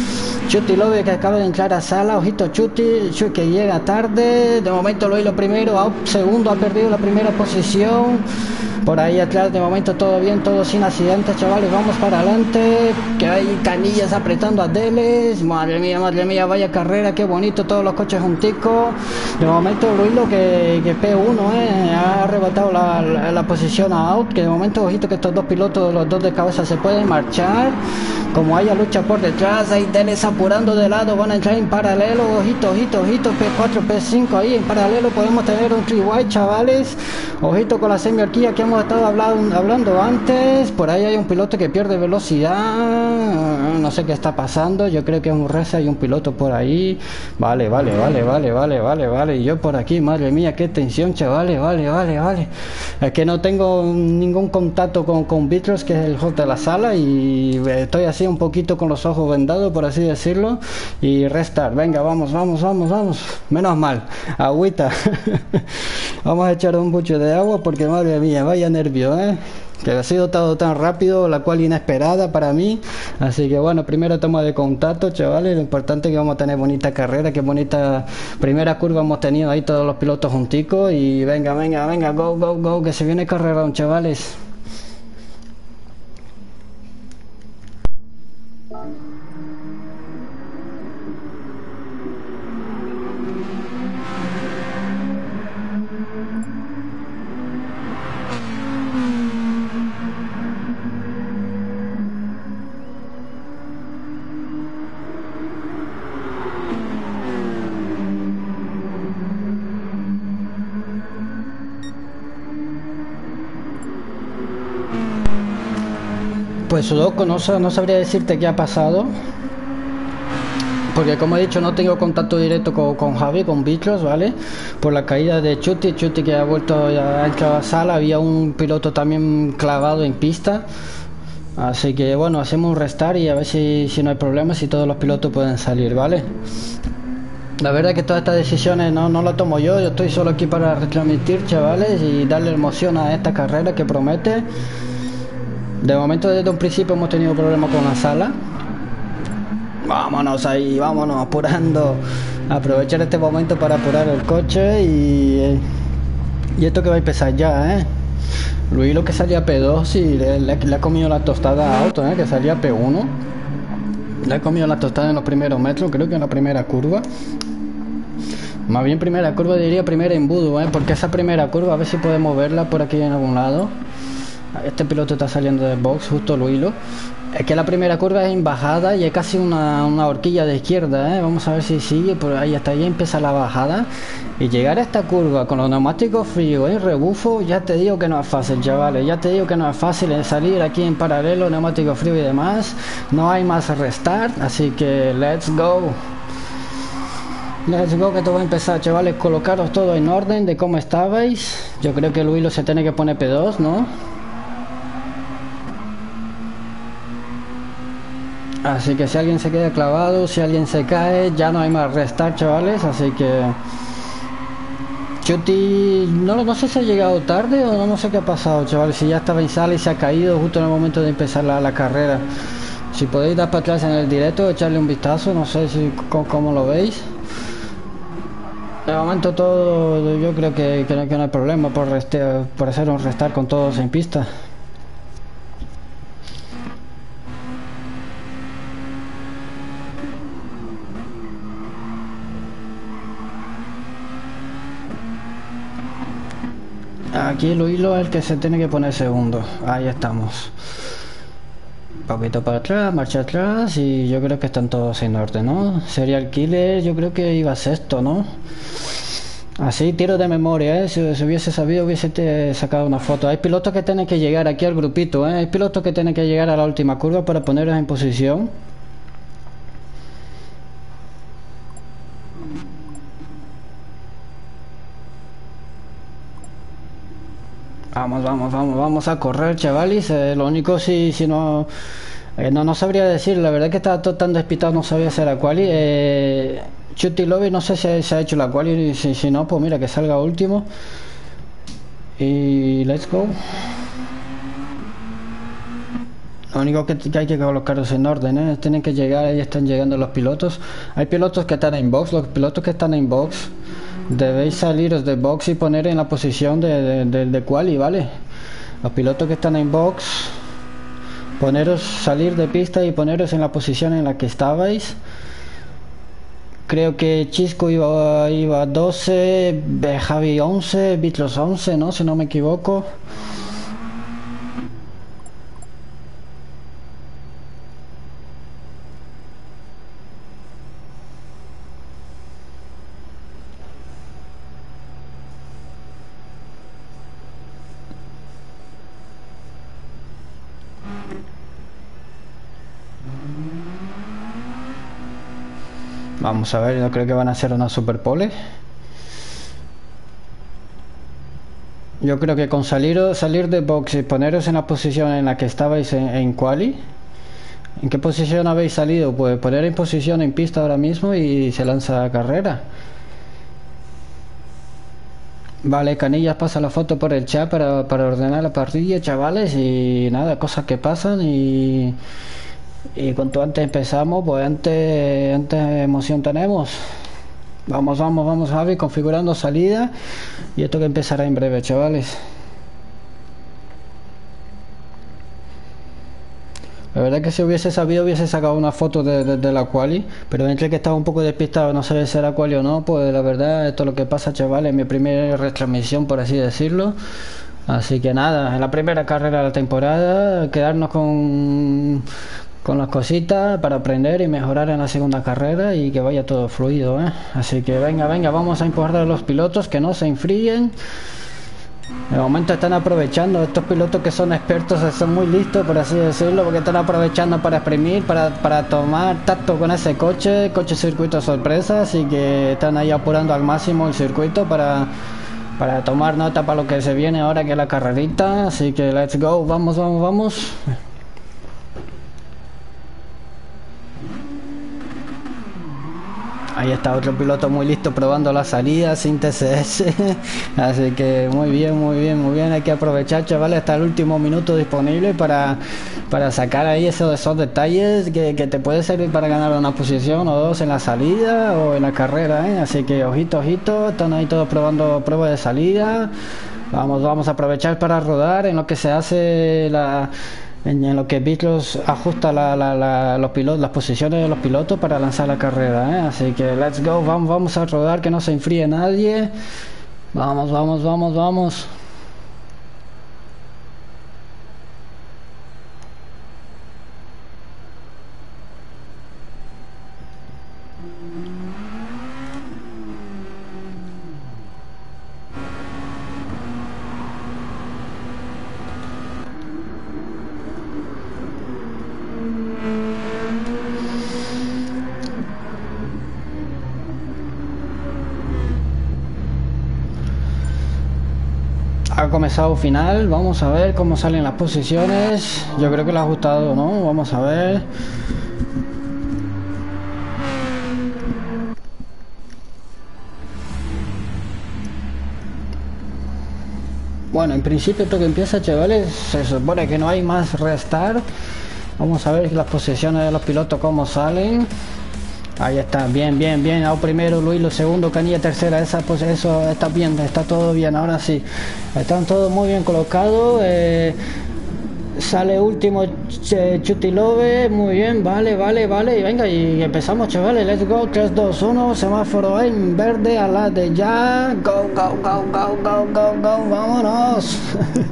Chuti Love que acaba de entrar a sala, ojito Chuti, Chuti que llega tarde. De momento lo lo primero, out segundo, ha perdido la primera posición. Por ahí atrás de momento todo bien, todo sin accidentes, chavales, vamos para adelante, que hay Canillas apretando a Deles. Madre mía, madre mía, vaya carrera, qué bonito, todos los coches junticos. De momento Luilo que, que P uno eh, ha arrebatado la, la, la posición a out, que de momento ojito que estos dos pilotos, los dos de cabeza, se pueden marchar. Como haya lucha por detrás, hay Deles apurando de lado, van a entrar en paralelo, ojito, ojito, ojito, P cuatro, P cinco, ahí en paralelo podemos tener un three wide, chavales. Ojito con la semi horquilla que hemos estado hablando, hablando antes. Por ahí hay un piloto que pierde velocidad, no sé qué está pasando, yo creo que es un race, hay un piloto por ahí. Vale, vale, vale, vale, vale, vale, vale, y yo por aquí, madre mía, qué tensión, chavales, vale, vale, vale. Es que no tengo ningún contacto con, con Vitros, que es el host de la sala, y estoy así un poquito con los ojos vendados, por así decirlo. Y restart, venga, vamos, vamos, vamos, vamos. Menos mal, agüita. Vamos a echar un buche de agua porque madre mía, vaya nervio, ¿eh? Que ha sido todo tan rápido, la cual inesperada para mí. Así que bueno, primera toma de contacto, chavales. Lo importante es que vamos a tener bonita carrera, que bonita primera curva hemos tenido ahí todos los pilotos junticos. Y venga, venga, venga, go, go, go, que se viene carrerón, chavales. Pues Sudoku, no, sa- no sabría decirte qué ha pasado, porque como he dicho no tengo contacto directo con, con Javi, con Bitros, ¿vale? Por la caída de Chuti, Chuti que ha vuelto, ya ha entrado a sala, había un piloto también clavado en pista, así que bueno, hacemos un restart y a ver si, si no hay problemas, si todos los pilotos pueden salir, ¿vale? La verdad que todas estas decisiones no, no las tomo yo, yo estoy solo aquí para retransmitir, chavales, y darle emoción a esta carrera que promete. De momento desde un principio hemos tenido problemas con la sala. Vámonos ahí, vámonos apurando. Aprovechar este momento para apurar el coche y... Y esto que va a empezar ya, ¿eh? Luis lo que salía P dos y le, le, le ha comido la tostada a Auto, ¿eh? Que salía P uno. Le ha comido la tostada en los primeros metros, creo que en la primera curva. Más bien primera curva, diría primera embudo, ¿eh? Porque esa primera curva, a ver si podemos verla por aquí en algún lado. Este piloto está saliendo del box, justo lo hilo. Es que la primera curva es en bajada y es casi una, una horquilla de izquierda, ¿eh? Vamos a ver si sigue, por ahí hasta ahí empieza la bajada. Y llegar a esta curva con los neumáticos fríos y rebufo, ya te digo que no es fácil, chavales. Ya te digo que no es fácil salir aquí en paralelo, neumáticos fríos y demás. No hay más restart, así que let's go. Let's go, que esto va a empezar, chavales. Colocaros todo en orden de cómo estabais. Yo creo que Luis lo se tiene que poner P dos, ¿no? Así que si alguien se queda clavado, si alguien se cae, ya no hay más restart, chavales. Así que Chuti, no, no sé si ha llegado tarde o no, no sé qué ha pasado, chavales. Si ya estaba en sala y se ha caído justo en el momento de empezar la, la carrera. Si podéis dar para atrás en el directo, echarle un vistazo, no sé si cómo, cómo lo veis. De momento todo, yo creo que, que, no, que no hay problema por, reste, por hacer un restart con todos en pista. Aquí el hilo es el que se tiene que poner segundo. Ahí estamos. Un poquito para atrás, marcha atrás y yo creo que están todos en orden, ¿no? Serial Killer yo creo que iba sexto, ¿no? Así, tiro de memoria, ¿eh? Si, si hubiese sabido hubiese te sacado una foto. Hay pilotos que tienen que llegar aquí al grupito, ¿eh? Hay pilotos que tienen que llegar a la última curva para ponerlos en posición. Vamos, vamos, vamos, vamos a correr, chavales. Eh, lo único si, si no, eh, no, no sabría decir. La verdad que estaba todo tan despistado, no sabía hacer la quali. Eh, Chuti Lobby, no sé si se ha hecho la quali. Si, si no, pues mira que salga último. Y let's go. Lo único que, que hay que colocarlos en orden, ¿eh? Tienen que llegar, ahí están llegando los pilotos. Hay pilotos que están en box, los pilotos que están en box. Debéis saliros de box y poner en la posición de, de, de, de quali, ¿vale? Los pilotos que están en box, poneros, salir de pista y poneros en la posición en la que estabais. Creo que Chisco iba, iba doce, Javi once, Bitlos once, ¿no? Si no me equivoco. Vamos a ver, yo creo que van a hacer una super pole. Yo creo que con salir, salir de box y poneros en la posición en la que estabais en, en quali. ¿En qué posición habéis salido? Pues poner en posición en pista ahora mismo y se lanza la carrera. Vale, Canillas pasa la foto por el chat para, para ordenar la parrilla, chavales. Y nada, cosas que pasan y... Y cuanto antes empezamos, pues antes, antes emoción tenemos. Vamos, vamos, vamos, Javi, configurando salida. Y esto que empezará en breve, chavales. La verdad que si hubiese sabido hubiese sacado una foto de, de, de la quali. Pero entre que estaba un poco despistado, no sabía si era quali o no. Pues la verdad, esto es lo que pasa, chavales. Mi primera retransmisión, por así decirlo. Así que nada, en la primera carrera de la temporada, quedarnos con... con las cositas para aprender y mejorar en la segunda carrera y que vaya todo fluido, ¿eh? Así que venga, venga, vamos a empujar a los pilotos que no se enfríen. De momento están aprovechando, estos pilotos que son expertos, son muy listos por así decirlo, porque están aprovechando para exprimir, para, para tomar tacto con ese coche, coche circuito sorpresa, así que están ahí apurando al máximo el circuito para, para tomar nota para lo que se viene ahora, que es la carrerita. Así que let's go, vamos, vamos, vamos. Ahí está otro piloto muy listo probando la salida sin T C S. Así que muy bien, muy bien, muy bien. Hay que aprovechar, chavales, hasta el último minuto disponible para, para sacar ahí esos, esos detalles que, que te puede servir para ganar una posición o dos en la salida o en la carrera, ¿eh? Así que ojito, ojito. Están ahí todos probando pruebas de salida. Vamos, vamos a aprovechar para rodar en lo que se hace la... En, en lo que Beatles ajusta la, la, la, los pilotos, las posiciones de los pilotos para lanzar la carrera, ¿eh? Así que let's go, vamos, vamos a rodar, que no se enfríe nadie. Vamos, vamos, vamos, vamos. Ha comenzado final, vamos a ver cómo salen las posiciones. Yo creo que lo ha ajustado, ¿no? Vamos a ver. Bueno, en principio esto que empieza, chavales, se supone que no hay más restart. Vamos a ver las posiciones de los pilotos cómo salen. Ahí está, bien, bien, bien. Ahora primero Luis, lo segundo Canilla, tercera. Esa, pues eso está bien, está todo bien. Ahora sí, están todos muy bien colocados. Eh, sale último Ch Chutilove, muy bien, vale, vale, vale. Y venga, y empezamos, chavales. Let's go, tres, dos, uno. Semáforo en verde, a la de ya. Go, go, go, go, go, go, go. Vámonos.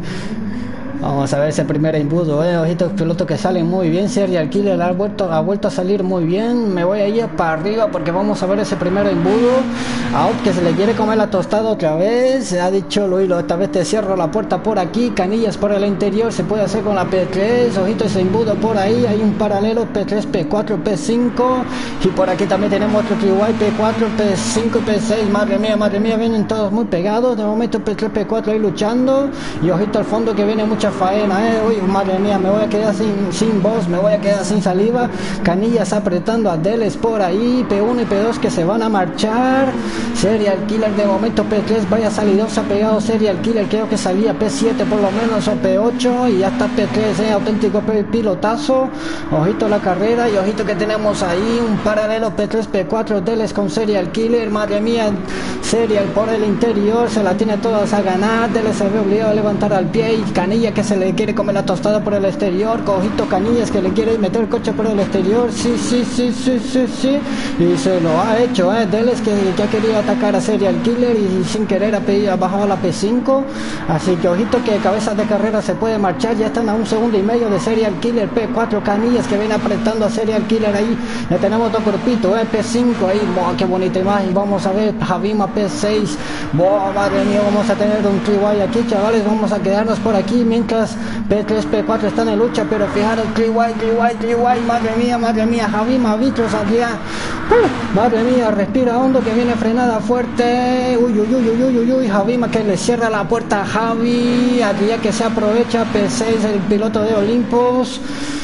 Vamos a ver ese primer embudo, eh. Ojitos pilotos que salen muy bien. Serial Killer ha vuelto, ha vuelto a salir muy bien. Me voy a ir para arriba porque vamos a ver ese primer embudo. Out, que se le quiere comer la tostada otra vez. Ha dicho Luilo, esta vez te cierro la puerta por aquí. Canillas por el interior, se puede hacer con la P tres. Ojito ese embudo por ahí. Hay un paralelo P tres, P cuatro, P cinco. Y por aquí también tenemos otro triway P cuatro, P cinco, P seis. Madre mía, madre mía, vienen todos muy pegados. De momento P tres, P cuatro ahí luchando. Y ojito al fondo que viene mucha faena, eh. Uy, madre mía, me voy a quedar sin, sin voz, me voy a quedar sin saliva. Canillas apretando a Deles por ahí. P uno y P dos que se van a marchar. Serial Killer de momento P tres, vaya salidosa pegado Serial Killer, creo que salía P siete por lo menos o P ocho y ya está P tres, eh. Auténtico pilotazo. Ojito la carrera y ojito que tenemos ahí un paralelo P tres, P cuatro Deles con Serial Killer. Madre mía, Serial por el interior, se la tiene todas a ganar. Deles se ve obligado a levantar al pie y Canilla que se le quiere comer la tostada por el exterior. Cojito Canillas que le quiere meter el coche por el exterior. Sí, sí, sí, sí, sí, sí. Y se lo ha hecho, eh. Deles que ya quería atacar a Serial Killer y sin querer ha, pedido, ha bajado a la P cinco. Así que ojito que cabezas de carrera se puede marchar. Ya están a un segundo y medio de Serial Killer. P cuatro Canillas que viene apretando a Serial Killer ahí. Ya tenemos dos grupitos, eh. P cinco ahí. Boah, qué bonita imagen. Vamos a ver Javima P seis. Boah, madre mía, vamos a tener un triway aquí, chavales. Vamos a quedarnos por aquí mientras P tres, P cuatro están en lucha, pero fijaros, triway, triway, triway, madre mía, madre mía, Javima, Vitros allá, uh, madre mía, respira hondo que viene frenada fuerte, uy, uy, uy, uy, uy, uy, Javima que le cierra la puerta a Javi, allá que se aprovecha, P seis, el piloto de Olympus.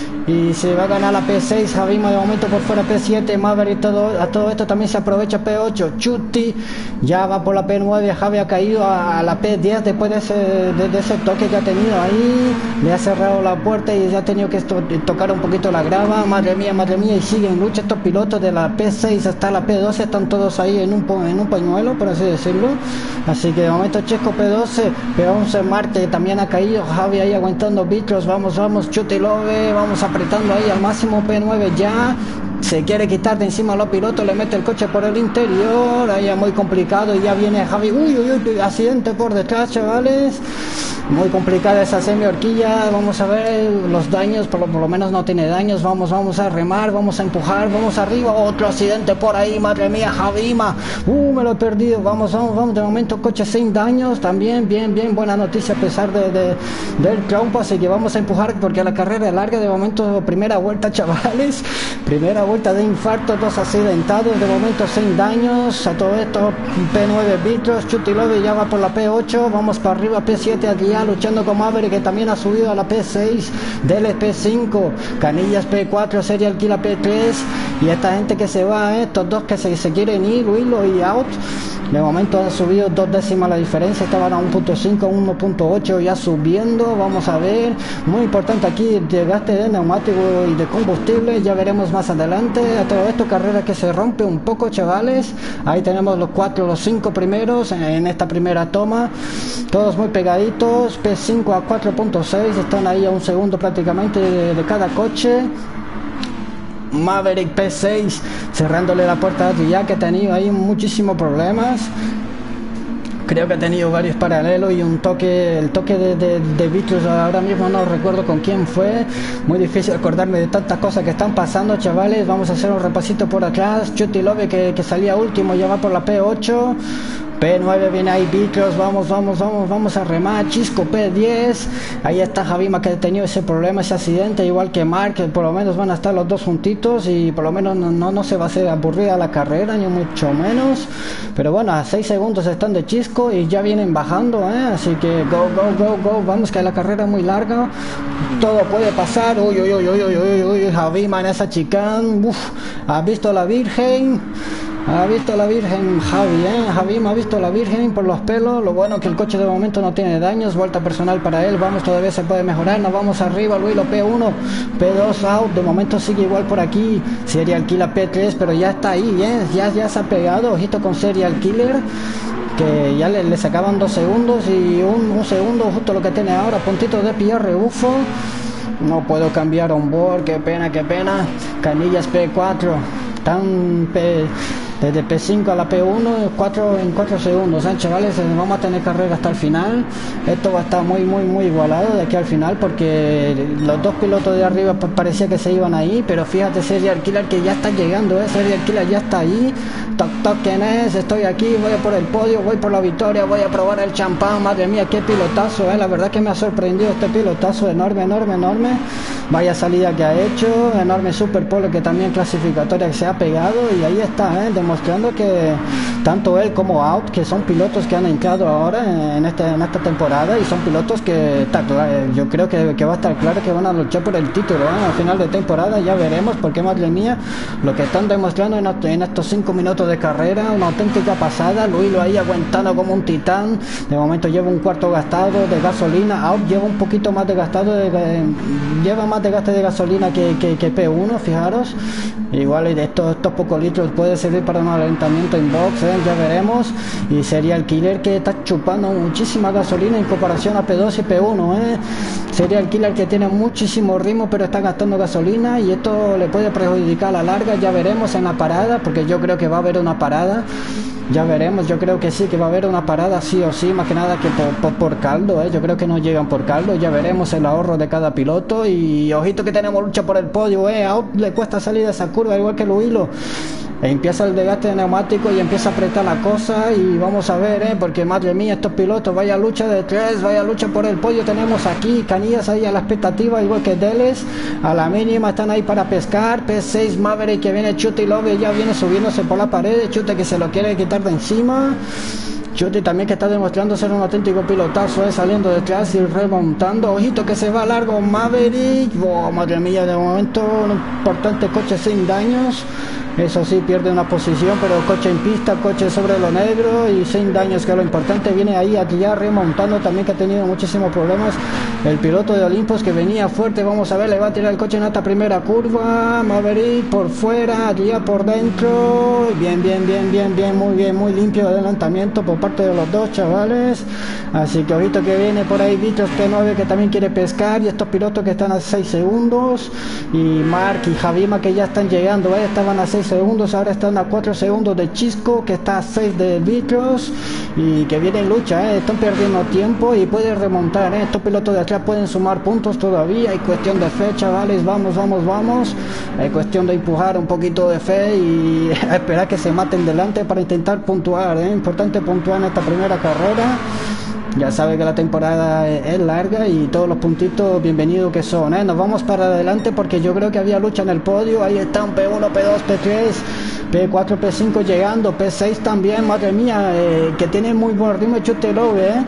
Y se va a ganar la P seis, Javima de momento por fuera P siete, Maverick, todo, a todo esto también se aprovecha P ocho, Chuti, ya va por la P nueve, Javi ha caído a, a la P diez después de ese, de, de ese toque que ha tenido ahí, le ha cerrado la puerta y ya ha tenido que esto, tocar un poquito la grava, madre mía, madre mía, y siguen lucha estos pilotos de la P seis hasta la P doce, están todos ahí en un, en un pañuelo, por así decirlo, así que de momento Checo P doce, P once Marte también ha caído, Javi ahí aguantando Vitros, vamos, vamos, Chuti Love, vamos a apretando ahí al máximo P nueve ya, se quiere quitar de encima a los pilotos, le mete el coche por el interior, ahí es muy complicado y ya viene Javi, uy, uy, uy, accidente por detrás, chavales. Muy complicada esa semi horquilla. Vamos a ver los daños, por lo, por lo menos no tiene daños. Vamos, vamos a remar, vamos a empujar, vamos arriba. Otro accidente por ahí, madre mía, Javima. Uh, me lo he perdido. Vamos, vamos, vamos. De momento coche sin daños. También, bien, bien, buena noticia a pesar de, de del trompo. Así que vamos a empujar porque la carrera es larga. De momento, primera vuelta, chavales. Primera vuelta de infarto, dos accidentados. De momento sin daños. A todo esto, P nueve Vitros. Chutilove ya va por la P ocho. Vamos para arriba, P siete aquí. Luchando con Maverick, que también ha subido a la P seis, Dele P cinco, Canillas P cuatro, Serial Killer P tres, y esta gente que se va, eh, estos dos que se, se quieren ir, Willow y Out. De momento han subido dos décimas la diferencia, estaban a uno punto cinco, uno punto ocho ya subiendo. Vamos a ver, muy importante aquí el desgaste de neumático y de combustible, ya veremos más adelante. A todo esto, carrera que se rompe un poco, chavales. Ahí tenemos los cuatro, los cinco primeros en esta primera toma, todos muy pegaditos. P cinco a cuatro punto seis, están ahí a un segundo prácticamente de, de cada coche. Maverick P seis cerrándole la puerta a ya que ha tenido ahí muchísimos problemas. Creo que ha tenido varios paralelos y un toque, el toque de, de, de Vitrus ahora mismo no recuerdo con quién fue. Muy difícil acordarme de tantas cosas que están pasando, chavales. Vamos a hacer un repasito por atrás. Chutilove que, que salía último ya va por la P ocho. P nueve viene ahí Vitros, vamos, vamos, vamos, vamos a remar. Chisco P diez, ahí está Javima que ha tenido ese problema, ese accidente, igual que Mark, que por lo menos van a estar los dos juntitos y por lo menos no, no, no se va a hacer aburrida la carrera, ni mucho menos. Pero bueno, a seis segundos están de Chisco y ya vienen bajando, ¿eh? Así que go, go, go, go, vamos que la carrera es muy larga, todo puede pasar. Uy, uy, uy, uy, uy, uy, uy, Javima en esa chicane, uff, ¿has visto la Virgen? Ha visto la Virgen Javi, ¿eh? Javi me ha visto la Virgen por los pelos. Lo bueno que el coche de momento no tiene daños. Vuelta personal para él. Vamos, todavía se puede mejorar. Nos vamos arriba, Luilo P uno, P dos out. De momento sigue igual por aquí. Serial Killer P tres, pero ya está ahí, ¿eh? Ya, ya se ha pegado. Ojito con Serial Killer, que ya le, le sacaban dos segundos y un, un segundo, justo lo que tiene ahora. Puntito de P R Ufo. No puedo cambiar on board. Qué pena, qué pena. Canillas P cuatro. Tan P... Desde P cinco a la P uno, cuatro, en cuatro segundos, ¿eh, chavales? Vamos a tener carrera hasta el final. Esto va a estar muy, muy, muy igualado de aquí al final, porque los dos pilotos de arriba parecía que se iban ahí, pero fíjate, Serial Killer que ya está llegando, ¿eh? Serial Killer ya está ahí. Toc, toc, ¿quién es? Estoy aquí, voy a por el podio, voy por la victoria, voy a probar el champán. Madre mía, qué pilotazo, ¿eh? La verdad que me ha sorprendido este pilotazo, enorme, enorme, enorme. Vaya salida que ha hecho, enorme super pole que también clasificatoria que se ha pegado, y ahí está, ¿eh? Demostrando que tanto él como Out, que son pilotos que han entrado ahora en, este, en esta temporada, y son pilotos que está claro, yo creo que, que va a estar claro que van a luchar por el título, ¿eh? Al final de temporada ya veremos, porque madre mía, lo que están demostrando en, en estos cinco minutos de carrera, una auténtica pasada. Luis lo ahí aguantando como un titán. De momento lleva un cuarto gastado de gasolina. Out lleva un poquito más de gastado de, eh, lleva más de gasto de gasolina que, que, que P uno, fijaros. Igual de estos, estos pocos litros puede servir para un alentamiento en box, ¿eh? Ya veremos. Y Serial Killer que está chupando muchísima gasolina en comparación a P dos y P uno, ¿eh? Serial Killer que tiene muchísimo ritmo pero está gastando gasolina, y esto le puede perjudicar a la larga. Ya veremos en la parada, porque yo creo que va a haber una parada. Ya veremos, yo creo que sí, que va a haber una parada sí o sí, más que nada que por, por, por caldo, ¿eh? Yo creo que no llegan por caldo. Ya veremos el ahorro de cada piloto, y ojito que tenemos lucha por el podio, ¿eh? A Out le cuesta salir de esa curva igual que Luilo. Empieza el desgaste de neumático y empieza a apretar la cosa, y vamos a ver, ¿eh? Porque madre mía, estos pilotos, vaya lucha de tres, vaya lucha por el podio tenemos aquí. Canillas ahí a la expectativa, igual que Deles, a la mínima están ahí para pescar. P seis Maverick que viene Chute y Love, ya viene subiéndose por la pared. Chute que se lo quiere quitar de encima. Chute también que está demostrando ser un auténtico pilotazo, ¿eh? Saliendo detrás y remontando. Ojito que se va largo Maverick. Oh, madre mía, de momento un importante coche sin daños. Eso sí, pierde una posición, pero coche en pista, coche sobre lo negro y sin daños, que es lo importante. Viene ahí ya remontando también, que ha tenido muchísimos problemas el piloto de Olympus, que venía fuerte. Vamos a ver, le va a tirar el coche en esta primera curva. Maverick por fuera, ya por dentro. Bien, bien, bien, bien, bien, muy bien, muy limpio adelantamiento por parte de los dos chavales. Así que ahorita que viene por ahí Vitros P nueve, que también quiere pescar, y estos pilotos que están a seis segundos, y Mark y Javima que ya están llegando, ¿eh? Estaban a seis segundos, ahora están a cuatro segundos de Chisco, que está a seis de Vitros, y que viene en lucha, ¿eh? Están perdiendo tiempo y puede remontar, ¿eh? Estos pilotos de atrás pueden sumar puntos todavía. Hay cuestión de fe, chavales, vamos, vamos, vamos. Hay cuestión de empujar un poquito de fe y esperar que se maten delante para intentar puntuar, ¿eh? Importante puntuar en esta primera carrera. Ya sabe que la temporada es larga y todos los puntitos bienvenidos que son, ¿eh? Nos vamos para adelante porque yo creo que había lucha en el podio. Ahí están P uno, P dos, P tres, P cuatro, P cinco llegando, P seis también, madre mía, eh, que tiene muy buen ritmo Chute Love, ¿eh?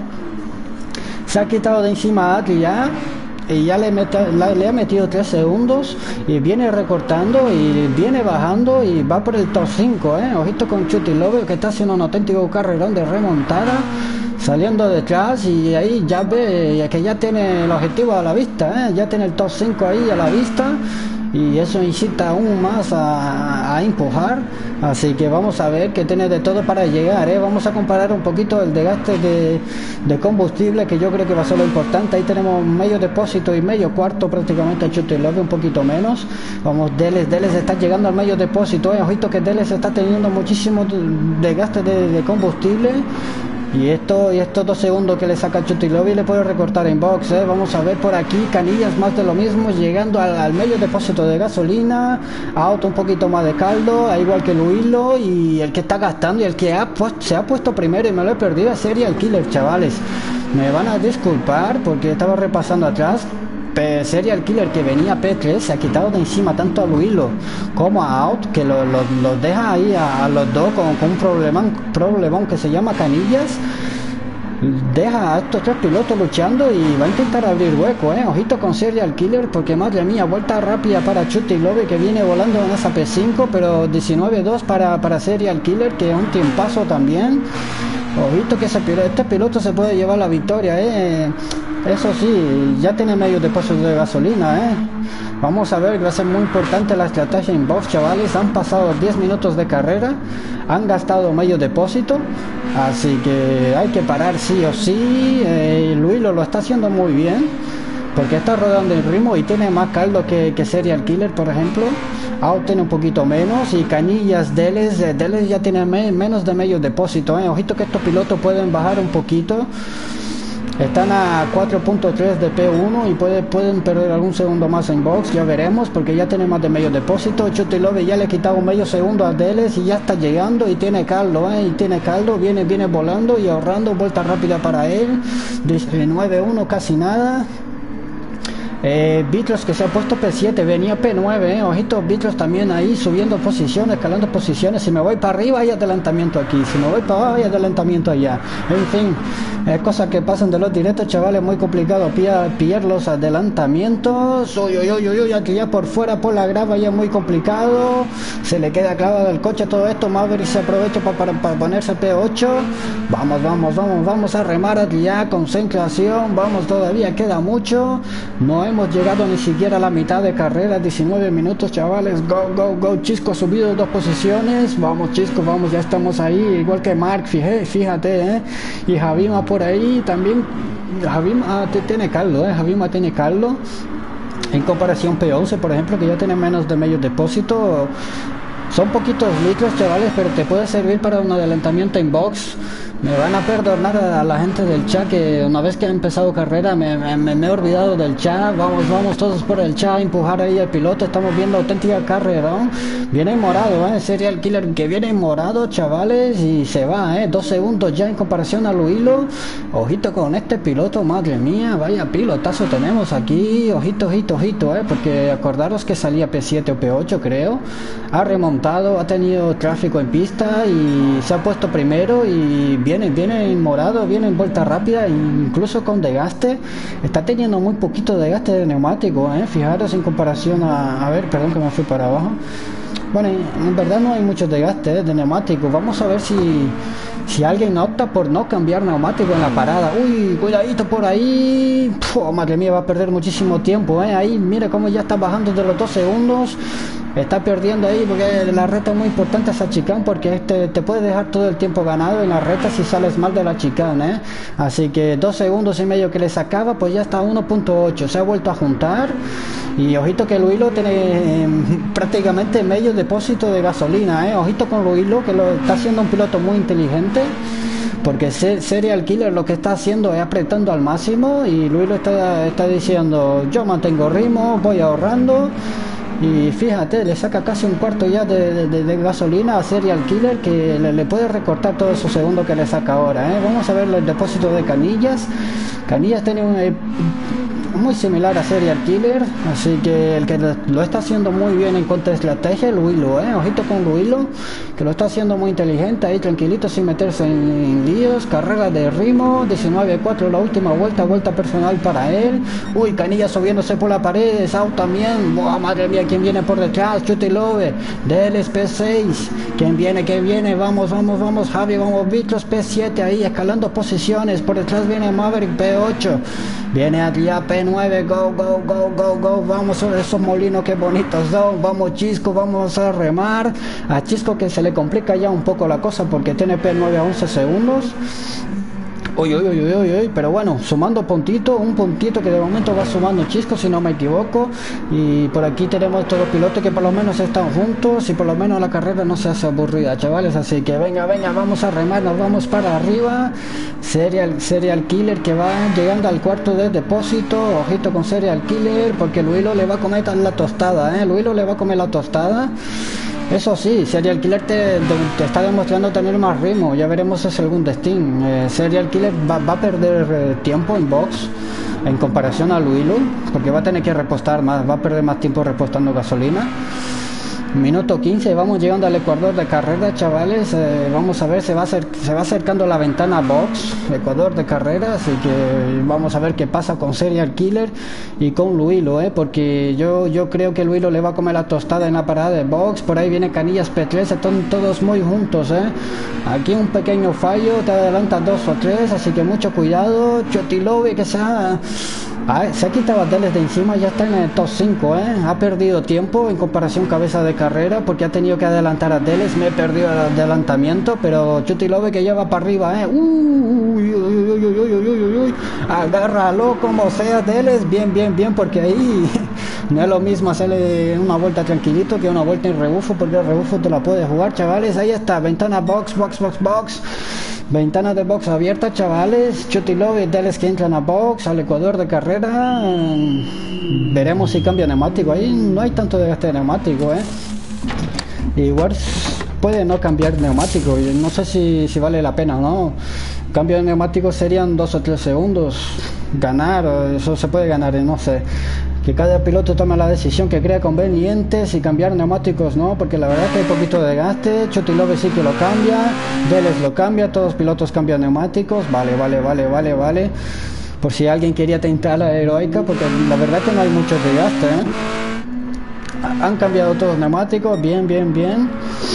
Se ha quitado de encima a Atli ya. Y ya le, meta, la, le ha metido tres segundos y viene recortando y viene bajando y va por el top cinco, ¿eh? Ojito con Chute Love, que está haciendo un auténtico carrerón de remontada, saliendo detrás, y ahí ya ve que ya tiene el objetivo a la vista, ¿eh? Ya tiene el top cinco ahí a la vista, y eso incita aún más a, a empujar. Así que vamos a ver que tiene de todo para llegar, ¿eh? Vamos a comparar un poquito el desgaste de, de combustible, que yo creo que va a ser lo importante. Ahí tenemos medio depósito y medio cuarto prácticamente a Chute Love, un poquito menos. Vamos, Deles, Deles está llegando al medio depósito, ¿eh? Ojito que Deles está teniendo muchísimo desgaste de, de combustible. Y esto y estos dos segundos que le saca Chute Love y le puede recortar en box, ¿eh? Vamos a ver por aquí, Canillas más de lo mismo, llegando al, al medio depósito de gasolina. Auto un poquito más de caldo, igual que Luilo, y el que está gastando y el que ha pues, se ha puesto primero, y me lo he perdido, es Serial Killer, chavales. Me van a disculpar porque estaba repasando atrás. Serial Killer, que venía P tres, se ha quitado de encima tanto a Luilo como a Out, que los lo, lo deja ahí a, a los dos con, con un problemón, problemón que se llama Canillas. Deja a estos tres pilotos luchando y va a intentar abrir hueco, ¿eh? Ojito con Serial Killer, porque madre mía, vuelta rápida para Chute Love, que viene volando en esa P cinco, pero diecinueve dos para, para Serial Killer, que es un tiempazo también. Ojito que ese, este piloto se puede llevar la victoria, ¿eh? Eso sí, ya tiene medio depósito de gasolina, ¿eh? Vamos a ver, que va a ser muy importante la estrategia en box, chavales. Han pasado diez minutos de carrera, han gastado medio depósito, así que hay que parar sí o sí. eh, Luilo lo está haciendo muy bien, porque está rodando el ritmo y tiene más caldo que, que Serial Killer, por ejemplo. Out tiene un poquito menos, y Canillas, Deles, eh, Deles ya tiene me, menos de medio depósito, ¿eh? Ojito que estos pilotos pueden bajar un poquito. Están a cuatro punto tres de P uno y puede, pueden perder algún segundo más en box, ya veremos, porque ya tiene más de medio depósito. Chute Love ya le ha quitado medio segundo a Deles y ya está llegando y tiene caldo, ¿eh? Y tiene caldo, viene, viene volando y ahorrando, vuelta rápida para él. diecinueve uno, casi nada. Eh, Vitros, que se ha puesto P siete, venía P nueve, eh. Ojito, Vitros también ahí subiendo posiciones, escalando posiciones. Si me voy para arriba hay adelantamiento aquí, si me voy para abajo hay adelantamiento allá. En fin, es cosas que pasan de los directos, chavales, muy complicado pillar, pillar los adelantamientos. Uy, uy, uy, uy, aquí ya por fuera, por la grava, ya es muy complicado. Se le queda clavado el coche todo esto. Maverick se aprovecha para, para, para ponerse P ocho. Vamos, vamos, vamos, vamos a remar aquí ya, concentración. Vamos, todavía queda mucho. No hemos llegado ni siquiera a la mitad de carrera, diecinueve minutos, chavales. Go, go, go. Chisco ha subido dos posiciones. Vamos, Chisco, vamos, ya estamos ahí. Igual que Mark, fíjate, fíjate, ¿eh? Y Javima por ahí también. Javima tiene caldo, ¿eh? Javima tiene caldo. En comparación P once, por ejemplo, que ya tiene menos de medio depósito. Son poquitos litros, chavales, pero te puede servir para un adelantamiento en box. Me van a perdonar a la gente del chat, que una vez que he empezado carrera me, me, me he olvidado del chat. Vamos, vamos todos por el chat a empujar ahí al piloto. Estamos viendo auténtica carrera, ¿no? Viene en morado, ¿eh? Serial Killer que viene en morado, chavales, y se va, ¿eh? Dos segundos ya en comparación a Luilo. Ojito con este piloto, madre mía, vaya pilotazo tenemos aquí. Ojito, ojito, ojito, ¿eh? Porque acordaros que salía P siete o P ocho, creo. Ha remontado, ha tenido tráfico en pista y se ha puesto primero, y viene, viene en morado, viene en vuelta rápida, incluso con desgaste. Está teniendo muy poquito desgaste de neumático, ¿eh? Fijaros en comparación a... A ver, perdón que me fui para abajo. Bueno, en verdad no hay mucho desgaste, ¿eh?, de neumáticos. Vamos a ver si si alguien opta por no cambiar neumático en la parada. Uy, cuidadito por ahí. Puf, madre mía, va a perder muchísimo tiempo, ¿eh? Ahí, mira cómo ya está bajando de los dos segundos. Está perdiendo ahí porque la recta es muy importante esa chicane, porque este te puede dejar todo el tiempo ganado en la recta si sales mal de la chicane, ¿eh? Así que dos segundos y medio que le sacaba, pues ya está uno punto ocho. Se ha vuelto a juntar. Y ojito que Luilo tiene eh, prácticamente medio depósito de gasolina, ¿eh? Ojito con Luilo, que lo está haciendo un piloto muy inteligente. Porque Serial Killer lo que está haciendo es apretando al máximo. Y Luilo está, está diciendo, yo mantengo ritmo, voy ahorrando. Y fíjate, le saca casi un cuarto ya de, de, de gasolina a Serial Killer, que le, le puede recortar todos esos segundos que le saca ahora, ¿eh? Vamos a ver el depósito de Canillas. Canillas tiene un... Eh, muy similar a Serial Killer, así que el que lo está haciendo muy bien en cuanto a estrategia es Luilo, ¿eh? Ojito con Luilo, que lo está haciendo muy inteligente, ahí tranquilito sin meterse en, en líos. Carrera de ritmo, diecinueve cuatro la última vuelta, vuelta personal para él. Uy, Canilla subiéndose por la pared, out también. Buah, madre mía, ¿quién viene por detrás? Chuty Love, del P seis, ¿quién viene? ¿Quién viene? Vamos, vamos, vamos, Javi, vamos, Vitros P siete ahí, escalando posiciones, por detrás viene Maverick P ocho, viene Adria P nueve, go, go, go, go, go, vamos sobre esos molinos, que bonitos son, vamos Chisco, vamos a remar, a Chisco que se le complica ya un poco la cosa porque tiene P nueve a once segundos. Uy, uy, uy, uy, uy, pero bueno, sumando puntito, un puntito que de momento va sumando Chisco, si no me equivoco. Y por aquí tenemos estos dos pilotos que por lo menos están juntos y por lo menos la carrera no se hace aburrida, chavales. Así que venga, venga, vamos a remar, nos vamos para arriba. Serial, Serial Killer que va llegando al cuarto de depósito. Ojito con Serial Killer porque Luilo le va a comer la tostada, ¿eh? Luilo le va a comer la tostada. Eso sí, Serial Killer te, te, te está demostrando tener más ritmo. Ya veremos el segundo Steam. Eh, Serial Killer va, va a perder eh, tiempo en box en comparación a Luilo, porque va a tener que repostar más, va a perder más tiempo repostando gasolina. Minuto quince, vamos llegando al ecuador de carrera, chavales. Eh, vamos a ver, se va, acer se va acercando la ventana box, ecuador de carrera, así que vamos a ver qué pasa con Serial Killer y con Luilo, eh, porque yo, yo creo que Luilo le va a comer la tostada en la parada de box. Por ahí viene Canillas P tres, están todos muy juntos, eh. Aquí un pequeño fallo, te adelantan dos o tres, así que mucho cuidado. Chotilovi que se ha... Ah, se ha quitado a Deles de encima, ya está en el top cinco, ¿eh? Ha perdido tiempo en comparación cabeza de carrera porque ha tenido que adelantar a Deles. Me he perdido el adelantamiento, pero Chuty Love que lleva para arriba, ¿eh? Uy, uy, uy, uy, uy, uy, uy, uy. Agárralo como sea, Deles. Bien, bien, bien, porque ahí no es lo mismo hacerle una vuelta tranquilito que una vuelta en rebufo, porque el rebufo te la puedes jugar, chavales. Ahí está, ventana box, box, box, box. Ventana de box abierta, chavales. Chuty Love y Deles que entran a box, al ecuador de carrera. Veremos si cambia neumático. Ahí no hay tanto desgaste de neumático, eh. Igual puede no cambiar neumático. No sé si, si vale la pena o no. Cambio de neumático serían dos o tres segundos. Ganar, eso se puede ganar, no sé. Que cada piloto tome la decisión que crea conveniente, si cambiar neumáticos no, porque la verdad que hay poquito de desgaste. Chuty Love sí que lo cambia, Deles lo cambia, todos los pilotos cambian neumáticos. Vale, vale, vale, vale, vale. Por si alguien quería tentar la heroica, porque la verdad que no hay mucho desgaste, ¿eh? Han cambiado todos los neumáticos, bien, bien, bien.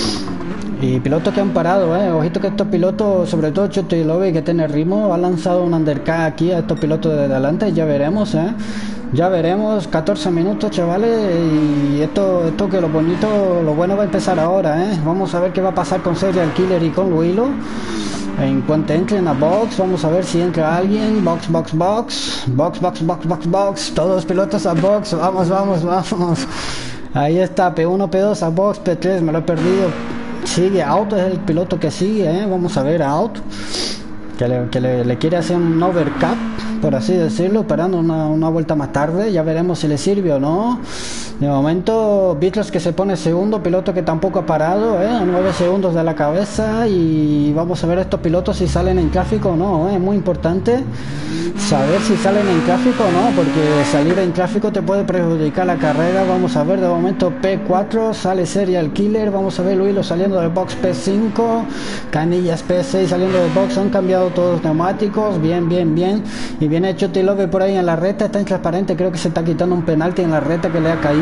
Y pilotos que han parado, eh. Ojito que estos pilotos, sobre todo Chuty Love que tiene ritmo, ha lanzado un undercut aquí a estos pilotos de delante, ya veremos, eh. Ya veremos, catorce minutos, chavales, y esto, esto que lo bonito, lo bueno va a empezar ahora, ¿eh? Vamos a ver qué va a pasar con Serial Killer y con Luilo. En cuanto entren a box, vamos a ver si entra alguien. Box, box, box, box, box, box, box, box, todos los pilotos a box, vamos, vamos, vamos. Ahí está, P uno, P dos a box, P tres, me lo he perdido. Sigue, Out es el piloto que sigue, ¿eh? Vamos a ver, Out. Que, le, que le, le quiere hacer un overcut, por así decirlo, esperando una, una vuelta más tarde. Ya veremos si le sirve o no. De momento, Beatles que se pone segundo, piloto que tampoco ha parado, ¿eh? A nueve segundos de la cabeza. Y vamos a ver estos pilotos si salen en tráfico o no, ¿eh? Es muy importante saber si salen en tráfico o no, porque salir en tráfico te puede perjudicar la carrera. Vamos a ver, de momento P cuatro, sale Serial Killer. Vamos a ver Luilo saliendo del box P cinco, Canillas P seis saliendo del box. Han cambiado todos los neumáticos, bien, bien, bien. Y viene Chuty Love por ahí en la recta, está intransparente, creo que se está quitando un penalti en la recta que le ha caído.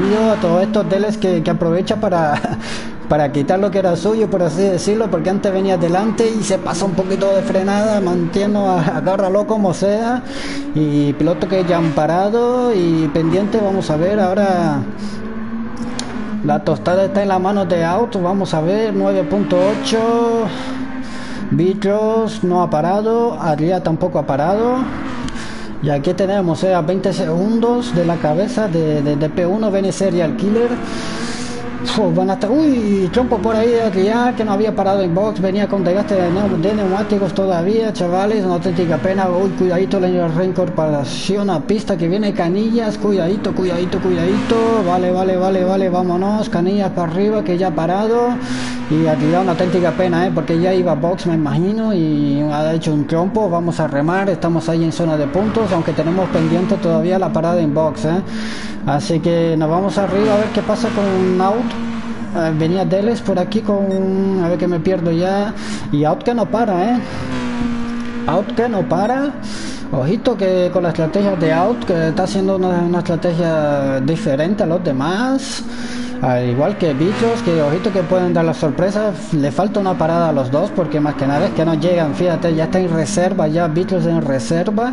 cambio, a todos estos Deles que, que aprovecha para, para quitar lo que era suyo, por así decirlo, porque antes venía delante y se pasa un poquito de frenada, mantiene, agárralo como sea, y piloto que ya han parado y pendiente. Vamos a ver ahora. La tostada está en la mano de Auto, vamos a ver, nueve punto ocho. Vitros no ha parado, Adrià tampoco ha parado. Y aquí tenemos eh, a veinte segundos de la cabeza de, de, de P uno, viene Serial Killer. Uf, van hasta, uy, trompo por ahí de Adrià, que no había parado en box, venía con desgaste de, de neumáticos todavía, chavales, una auténtica pena. Uy, cuidadito la reincorporación a pista que viene Canillas, cuidadito, cuidadito, cuidadito, vale, vale, vale, vale, vámonos, Canillas para arriba que ya ha parado. Y ha tirado una auténtica pena, ¿eh? Porque ya iba a box, me imagino, y ha hecho un trompo. Vamos a remar, estamos ahí en zona de puntos, aunque tenemos pendiente todavía la parada en box, ¿eh? Así que nos vamos arriba a ver qué pasa con Out. Eh, venía Deles por aquí con... A ver que me pierdo ya. Y Out que no para, ¿eh? Out que no para. Ojito que con la estrategia de Out, que está haciendo una, una estrategia diferente a los demás. Al igual que Bichos, que ojito que pueden dar la sorpresa. Le falta una parada a los dos, porque más que nada es que no llegan. Fíjate, ya está en reserva, ya Bichos en reserva.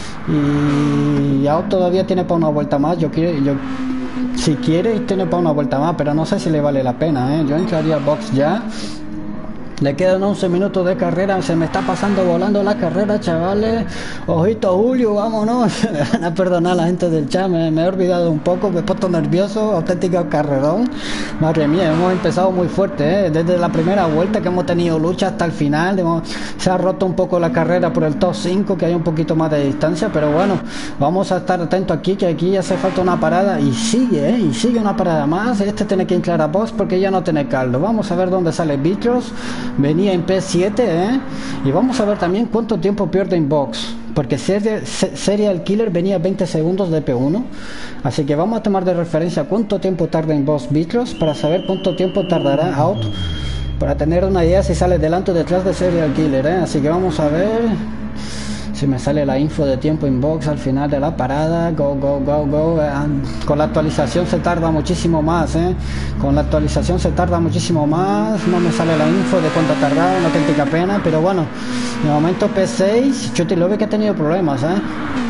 Y Out todavía tiene para una vuelta más. Yo quiero, yo si quiere tiene para una vuelta más, pero no sé si le vale la pena, ¿eh? Yo entraría al box ya. Le quedan once minutos de carrera, se me está pasando volando la carrera, chavales. Ojito Julio, vámonos. Me van a perdonar la gente del chat, me, me he olvidado un poco, me he puesto nervioso, auténtico carrerón. Madre mía, hemos empezado muy fuerte, ¿eh? Desde la primera vuelta que hemos tenido lucha hasta el final. Hemos, se ha roto un poco la carrera por el top cinco, que hay un poquito más de distancia, pero bueno, vamos a estar atentos aquí, que aquí hace falta una parada. Y sigue, ¿eh? Y sigue una parada más. Este tiene que entrar a box porque ya no tiene caldo. Vamos a ver dónde sale Bichos. Venía en P siete, ¿eh? Y vamos a ver también cuánto tiempo pierde en box, porque Serial, Serial Killer venía veinte segundos de P uno. Así que vamos a tomar de referencia cuánto tiempo tarda en box Bichos, para saber cuánto tiempo tardará Out, para tener una idea si sale delante o detrás de Serial Killer, ¿eh? Así que vamos a ver si me sale la info de tiempo en box al final de la parada. Go, go, go, go. Con la actualización se tarda muchísimo más, ¿eh? Con la actualización se tarda muchísimo más. No me sale la info de cuánto ha tardado, una auténtica pena. Pero bueno, de momento P seis, Chuty Love que ha tenido problemas, ¿eh?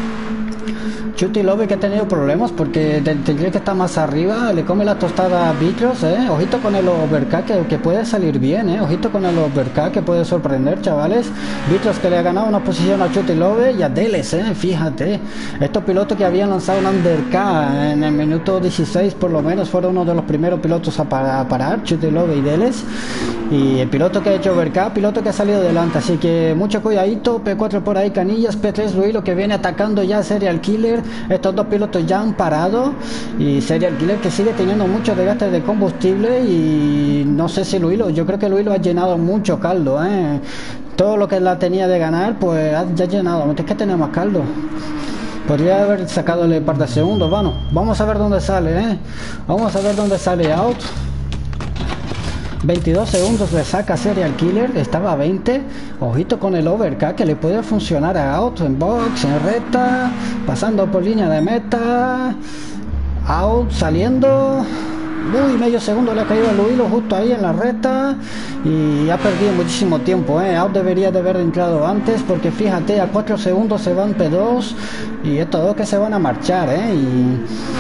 Chuty Love que ha tenido problemas porque tendría que estar más arriba. Le come la tostada a Bichos, ¿eh? Ojito con el overcut que, que puede salir bien, ¿eh? Ojito con el overcut que puede sorprender, chavales. Bichos que le ha ganado una posición a Chuty Love y a Deles, ¿eh? Fíjate, estos pilotos que habían lanzado un undercut en el minuto dieciséis por lo menos fueron uno de los primeros pilotos a, para, a parar, Chuty Love y Deles. Y el piloto que ha hecho overcut, piloto que ha salido delante, así que mucho cuidadito. P cuatro por ahí Canillas, P tres Luilo que viene atacando ya a Serial Killer. Estos dos pilotos ya han parado y Serial Killer que sigue teniendo mucho desgaste de combustible. Y no sé si Luilo, yo creo que Luilo ha llenado mucho caldo, ¿eh? Todo lo que la tenía de ganar pues ya ha llenado. Es que tenemos caldo, podría haber sacado un par de segundos. Bueno, vamos a ver dónde sale, ¿eh? Vamos a ver dónde sale Out. veintidós segundos le saca Serial Killer, estaba a veinte. Ojito con el overcut que le puede funcionar a Out en box, en recta, pasando por línea de meta. Out saliendo. Uy, medio segundo le ha caído a Luilo justo ahí en la recta y ha perdido muchísimo tiempo, ¿eh? Out debería de haber entrado antes, porque fíjate, a cuatro segundos se van P dos y estos dos que se van a marchar, ¿eh? Y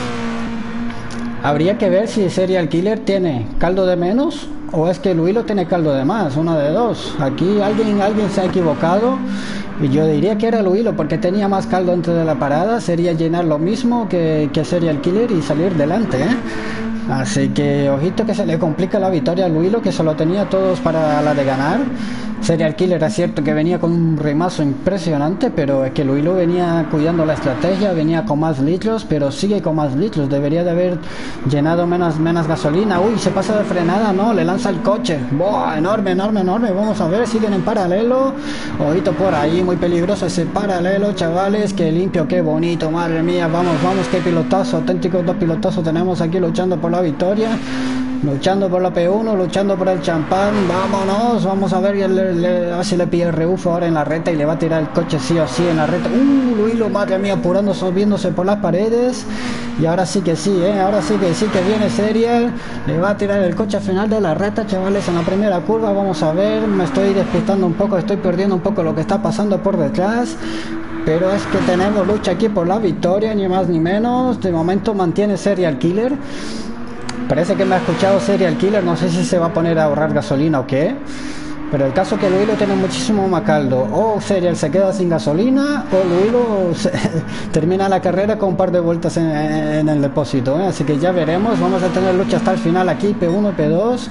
habría que ver si Serial Killer tiene caldo de menos o es que Luilo tiene caldo de más, una de dos. Aquí alguien, alguien se ha equivocado y yo diría que era Luilo, porque tenía más caldo antes de la parada. Sería llenar lo mismo que, que Serial Killer y salir delante, ¿eh? Así que ojito que se le complica la victoria a Luilo, que se lo tenía todos para la de ganar. Serial Killer es cierto que venía con un remazo impresionante, pero es que Luilo venía cuidando la estrategia, venía con más litros, pero sigue con más litros. Debería de haber llenado menos, menos gasolina. Uy, se pasa de frenada, no, le lanza el coche. Buah, enorme, enorme, enorme. Vamos a ver, siguen en paralelo. Ojito por ahí, muy peligroso ese paralelo, chavales. Qué limpio, qué bonito, madre mía. Vamos, vamos, qué pilotazo, auténticos dos pilotazos tenemos aquí luchando por la victoria. Luchando por la P uno, luchando por el champán. Vámonos, vamos a ver, le, le, a ver si le pide el rebufo ahora en la recta y le va a tirar el coche sí o sí en la recta. Uh, Luilo, madre mía, apurando, subiéndose por las paredes. Y ahora sí que sí, ¿eh? Ahora sí que sí que viene Serial. Le va a tirar el coche al final de la recta, chavales, en la primera curva. Vamos a ver, me estoy despistando un poco, estoy perdiendo un poco lo que está pasando por detrás. Pero es que tenemos lucha aquí por la victoria, ni más ni menos. De momento mantiene Serial Killer. Parece que me ha escuchado Serial Killer, no sé si se va a poner a ahorrar gasolina o qué. Pero el caso es que Luilo tiene muchísimo más caldo. O Serial se queda sin gasolina, o Luilo se, termina la carrera con un par de vueltas en, en el depósito, ¿eh? Así que ya veremos. Vamos a tener lucha hasta el final aquí, P uno, P dos.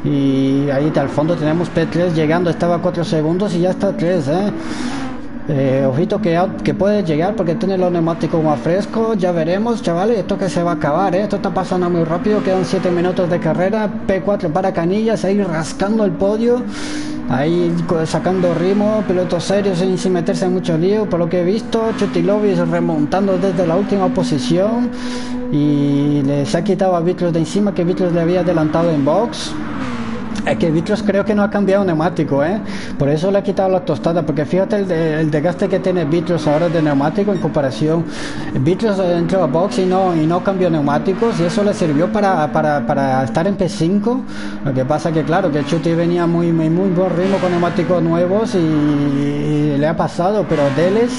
Y ahí al fondo tenemos P tres llegando, estaba a cuatro segundos y ya está tres, ¿eh? Eh, ojito que, que puede llegar porque tiene los neumáticos más frescos. Ya veremos, chavales, esto que se va a acabar, ¿eh? Esto está pasando muy rápido, quedan siete minutos de carrera. P cuatro para Canillas, ahí rascando el podio, ahí sacando ritmo, pilotos serios sin, sin meterse en mucho lío. Por lo que he visto, Chutilovis remontando desde la última posición y le se ha quitado a Vitros de encima, que Vitros le había adelantado en box. Es que Vitros creo que no ha cambiado neumático, ¿eh? Por eso le ha quitado la tostada, porque fíjate el, de, el desgaste que tiene Vitros ahora de neumático en comparación. Vitros entró a box y no, y no cambió neumáticos, y eso le sirvió para, para, para estar en P cinco. Lo que pasa que claro, que Chuti venía muy, muy, muy buen ritmo con neumáticos nuevos y, y le ha pasado, pero Deles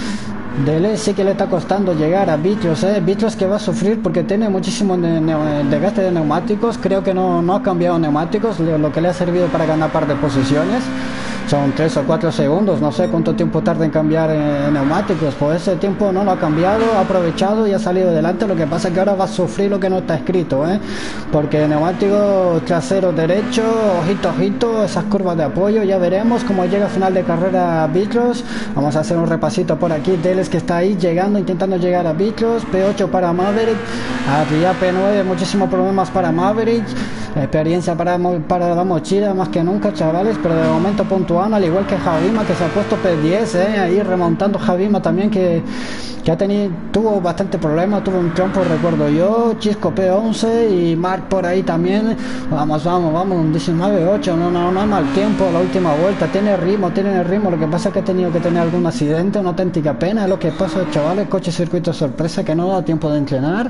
Dele sí que le está costando llegar a Vitros, eh. Vitros que va a sufrir porque tiene muchísimo de, de, desgaste de neumáticos. Creo que no, no ha cambiado neumáticos, lo que le ha servido para ganar par de posiciones. Son tres o cuatro segundos, no sé cuánto tiempo tarda en cambiar eh, neumáticos. Pues ese tiempo no lo ha cambiado, ha aprovechado y ha salido adelante. Lo que pasa es que ahora va a sufrir lo que no está escrito, ¿eh? Porque neumático trasero derecho, ojito, ojito, esas curvas de apoyo. Ya veremos cómo llega a final de carrera Vitros. Vamos a hacer un repasito por aquí. Deles que está ahí llegando, intentando llegar a Vitros. P ocho para Maverick, arriba P nueve, muchísimos problemas para Maverick. Experiencia para, para la mochila más que nunca, chavales, pero de momento puntual, al igual que Javima, que se ha puesto P diez, eh, ahí remontando Javima también, que, que ha tenido, tuvo bastante problema, tuvo un trompo, recuerdo yo. Chisco P once y Mark por ahí también. Vamos, vamos, vamos, un diecinueve ocho, no, no, no hay mal tiempo la última vuelta, tiene ritmo, tiene el ritmo. Lo que pasa es que ha tenido que tener algún accidente, una auténtica pena, es lo que pasa, chavales. Coche circuito sorpresa que no da tiempo de entrenar.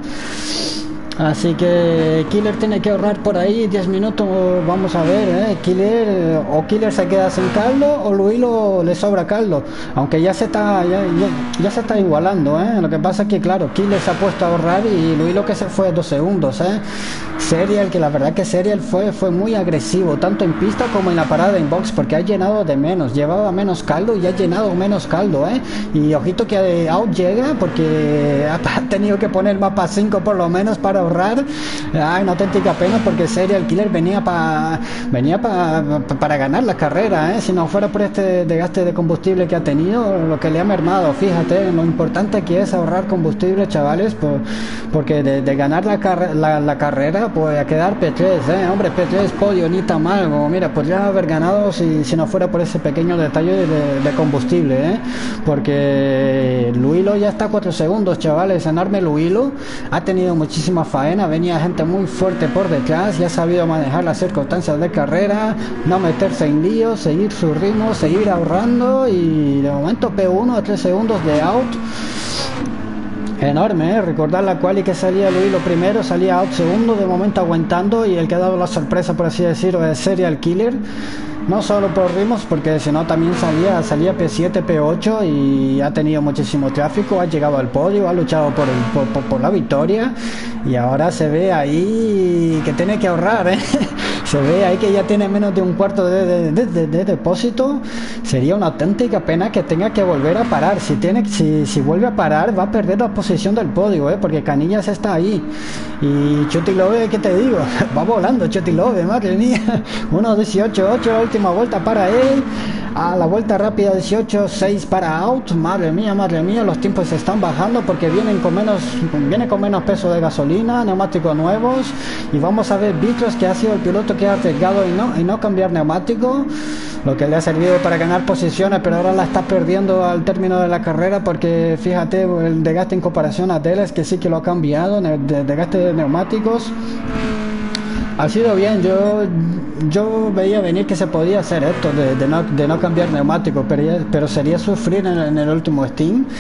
Así que Killer tiene que ahorrar por ahí diez minutos. Vamos a ver, ¿eh? Killer, o Killer se queda sin caldo o Luilo le sobra caldo, aunque ya se está ya, ya, ya se está igualando, ¿eh? Lo que pasa es que claro, Killer se ha puesto a ahorrar y Luilo que se fue dos segundos, ¿eh? Serial, que la verdad que Serial fue, fue muy agresivo, tanto en pista como en la parada en box, porque ha llenado de menos, llevaba menos caldo y ha llenado menos caldo, ¿eh? Y ojito que Out llega, porque ha tenido que poner mapa cinco por lo menos para ahorrar. Ay, una auténtica pena, porque Serial Killer venía para venía pa, pa, para ganar la carrera, ¿eh? Si no fuera por este desgaste de combustible que ha tenido, lo que le ha mermado. Fíjate lo importante que es ahorrar combustible, chavales, por, porque de, de ganar la, car la, la carrera, pues a quedar P tres, ¿eh? Hombre, P tres podio, ni tan mal. Como, mira, podría haber ganado si, si no fuera por ese pequeño detalle de, de combustible, ¿eh? Porque Luilo ya está a cuatro segundos, chavales. Enorme Luilo, ha tenido muchísima faena, venía gente muy fuerte por detrás y ha sabido manejar las circunstancias de carrera, no meterse en líos, seguir su ritmo, seguir ahorrando, y de momento P uno a tres segundos de Out. Enorme, ¿eh? Recordar la cual y que salía Luilo primero, salía Out segundo, de momento aguantando, y el que ha dado la sorpresa, por así decirlo, es Serial Killer. No solo por ritmos, porque si no también salía salía P siete, P ocho, y ha tenido muchísimo tráfico, ha llegado al podio, ha luchado por, el, por, por, por la victoria, y ahora se ve ahí que tiene que ahorrar, ¿eh? Se ve ahí que ya tiene menos de un cuarto de, de, de, de, de depósito. Sería una auténtica pena que tenga que volver a parar. Si tiene, si, si vuelve a parar, va a perder la posición del podio, ¿eh? Porque Canillas está ahí. Y Chutilove, ¿qué te digo? Va volando Chutilove, madre mía. uno dieciocho ocho, la última vuelta para él. A la vuelta rápida dieciocho seis para Out. Madre mía, madre mía, los tiempos se están bajando porque vienen con menos, viene con menos peso de gasolina, neumáticos nuevos. Y vamos a ver Vitros, que ha sido el piloto que ha arriesgado y no, y no cambiar neumático, lo que le ha servido para ganar posiciones, pero ahora la está perdiendo al término de la carrera, porque fíjate el desgaste en comparación a Deles, que sí que lo ha cambiado, el desgaste de neumáticos. Ha sido bien, yo yo veía venir que se podía hacer esto de, de, no, de no cambiar neumáticos, pero, pero sería sufrir en, en el último Steam,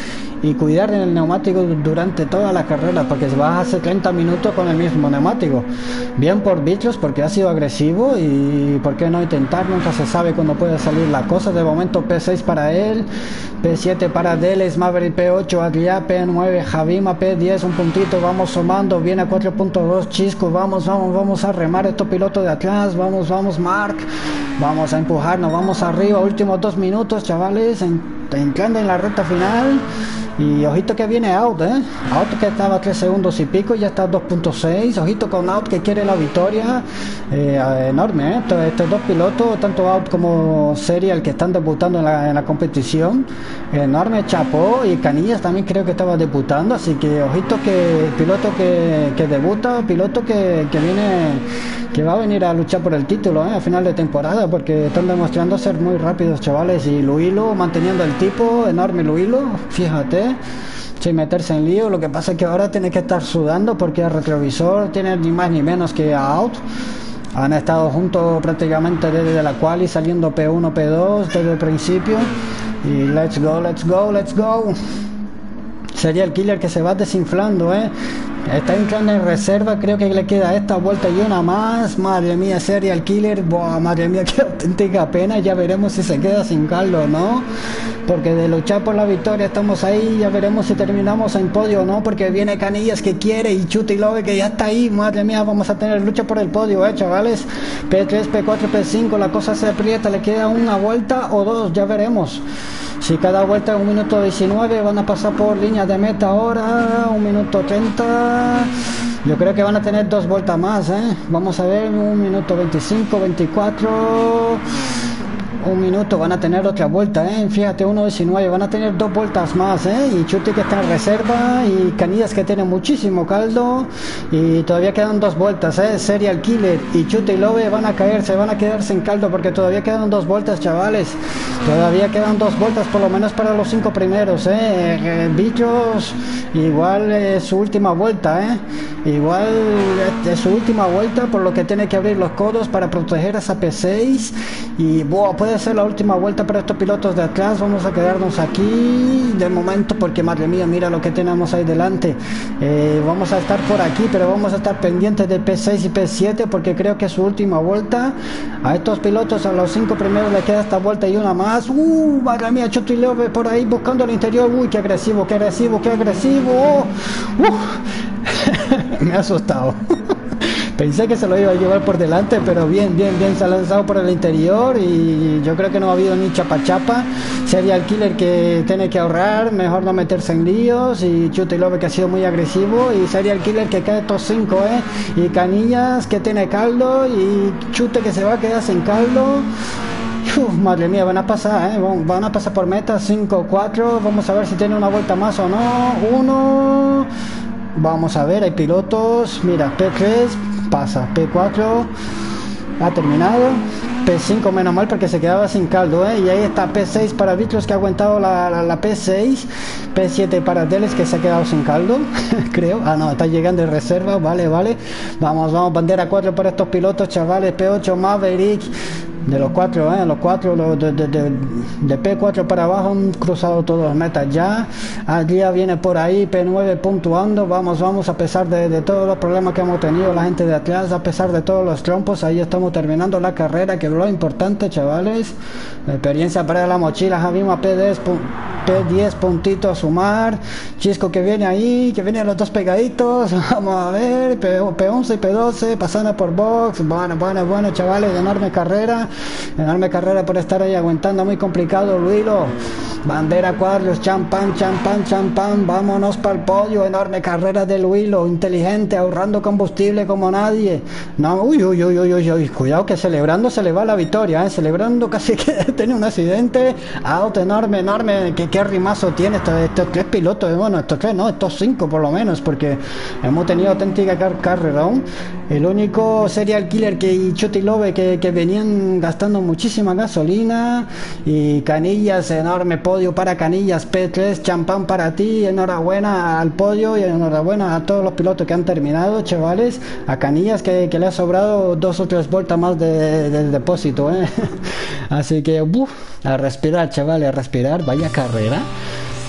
y cuidar el neumático durante toda la carrera, porque vas a hacer treinta minutos con el mismo neumático. Bien por Vitros, porque ha sido agresivo, y por qué no intentar, nunca se sabe cuándo puede salir la cosa. De momento P seis para él, P siete para Deles, Maverick, P ocho Adrià, P nueve Javima, P diez un puntito, vamos sumando, viene a cuatro punto dos Chisco, vamos, vamos, vamos a remar estos pilotos de atrás, vamos, vamos Mark, vamos a empujarnos, vamos arriba, últimos dos minutos chavales, en, entrando en la recta final. Y ojito que viene Out, eh. Out que estaba tres segundos y pico, ya está a dos punto seis. Ojito con Out que quiere la victoria. Eh, enorme, eh. Estos, estos dos pilotos, tanto Out como Serial, que están debutando en la, en la competición. Enorme chapó. Y Canillas también creo que estaba debutando. Así que ojito que piloto que, que debuta, piloto que, que viene, que va a venir a luchar por el título, eh, a final de temporada, porque están demostrando ser muy rápidos chavales. Y Luilo manteniendo el tipo, enorme Luilo, fíjate, sin meterse en lío. Lo que pasa es que ahora tiene que estar sudando porque el retrovisor tiene ni más ni menos que a Out. Han estado juntos prácticamente desde la quali, saliendo P uno, P dos desde el principio. Y let's go, let's go, let's go. Sería el Killer que se va desinflando, eh. Está entrando en reserva, creo que le queda esta vuelta y una más. Madre mía, Serial Killer, buah, madre mía, qué auténtica pena. Ya veremos si se queda sin Carlos o no, porque de luchar por la victoria estamos ahí. Ya veremos si terminamos en podio o no, porque viene Canillas que quiere y Chuta y Love que ya está ahí. Madre mía, vamos a tener lucha por el podio, eh, chavales. P tres, P cuatro, P cinco, la cosa se aprieta, le queda una vuelta o dos, ya veremos. Si cada vuelta es un minuto diecinueve, van a pasar por línea de meta ahora, un minuto treinta. Yo creo que van a tener dos vueltas más, ¿eh? Vamos a ver, un minuto veinticinco, veinticuatro. Un minuto, van a tener otra vuelta, ¿eh? Fíjate, uno diecinueve, van a tener dos vueltas más, ¿eh? Y Chuti que está en reserva, y Canillas que tiene muchísimo caldo, y todavía quedan dos vueltas, ¿eh? Serial Killer y Chuti y Love van a caerse, van a quedarse en caldo, porque todavía quedan dos vueltas, chavales. Todavía quedan dos vueltas, por lo menos para los cinco primeros, ¿eh? eh Bichos, igual es su última vuelta, ¿eh? Igual es su última vuelta, por lo que tiene que abrir los codos para proteger a esa P seis, y boah, puede ser la última vuelta para estos pilotos de atrás. Vamos a quedarnos aquí de momento, porque madre mía, mira lo que tenemos ahí delante. Eh, vamos a estar por aquí, pero vamos a estar pendientes de P seis y P siete, porque creo que es su última vuelta. A estos pilotos, a los cinco primeros, le queda esta vuelta y una más. Uh, madre mía, Choto y Leo por ahí buscando el interior. Uy, qué agresivo, qué agresivo, qué agresivo. Uh. Me ha asustado. Pensé que se lo iba a llevar por delante, pero bien, bien, bien, se ha lanzado por el interior, y yo creo que no ha habido ni chapa chapa. Serial Killer que tiene que ahorrar, mejor no meterse en líos, y Chuta y Love que ha sido muy agresivo, y Serial Killer que cae estos cinco, eh, y Canillas que tiene caldo, y Chute que se va a quedar sin caldo. Uf, madre mía, van a pasar, eh, van a pasar por meta cinco cuatro, vamos a ver si tiene una vuelta más o no. Uno, vamos a ver, hay pilotos, mira, P tres pasa, P cuatro ha terminado, P cinco menos mal porque se quedaba sin caldo, ¿eh? Y ahí está P seis para Vitros que ha aguantado la, la, la P seis, P siete para Deles que se ha quedado sin caldo, creo, ah no, está llegando en reserva, vale, vale, vamos, vamos, bandera cuatro para estos pilotos, chavales. P ocho Maverick, de los cuatro, eh, los cuatro, los de, de, de, de P cuatro para abajo han cruzado todos los metas ya. Adrià viene por ahí, P nueve puntuando, vamos, vamos, a pesar de, de todos los problemas que hemos tenido la gente de atrás, a pesar de todos los trompos, ahí estamos terminando la carrera, que es lo importante, chavales. La experiencia para la mochila, Javima, P diez, P diez puntitos a sumar. Chisco que viene ahí, que vienen los dos pegaditos, vamos a ver, P once y P doce, pasando por box, bueno, bueno, bueno, chavales, enorme carrera. Enorme carrera por estar ahí aguantando, muy complicado. Luilo, bandera cuadros, champán, champán, champán, vámonos para el podio. Enorme carrera de Luilo, inteligente, ahorrando combustible como nadie. No, uy, uy, uy, uy, uy, cuidado que celebrando se le va la victoria, ¿eh? Celebrando casi que tiene un accidente. Auto enorme, enorme, que qué rimazo tiene estos, estos tres pilotos, eh, bueno, estos tres no, estos cinco por lo menos, porque hemos tenido auténtica car carrera. El único Serial Killer que y Chuta y Love que, que venían gastando muchísima gasolina, y Canillas, enorme podio para Canillas, P tres, champán para ti, enhorabuena al podio y enhorabuena a todos los pilotos que han terminado, chavales. A Canillas que, que le ha sobrado dos o tres vueltas más de, del depósito, ¿eh? Así que uf, a respirar, chavales, a respirar, vaya carrera.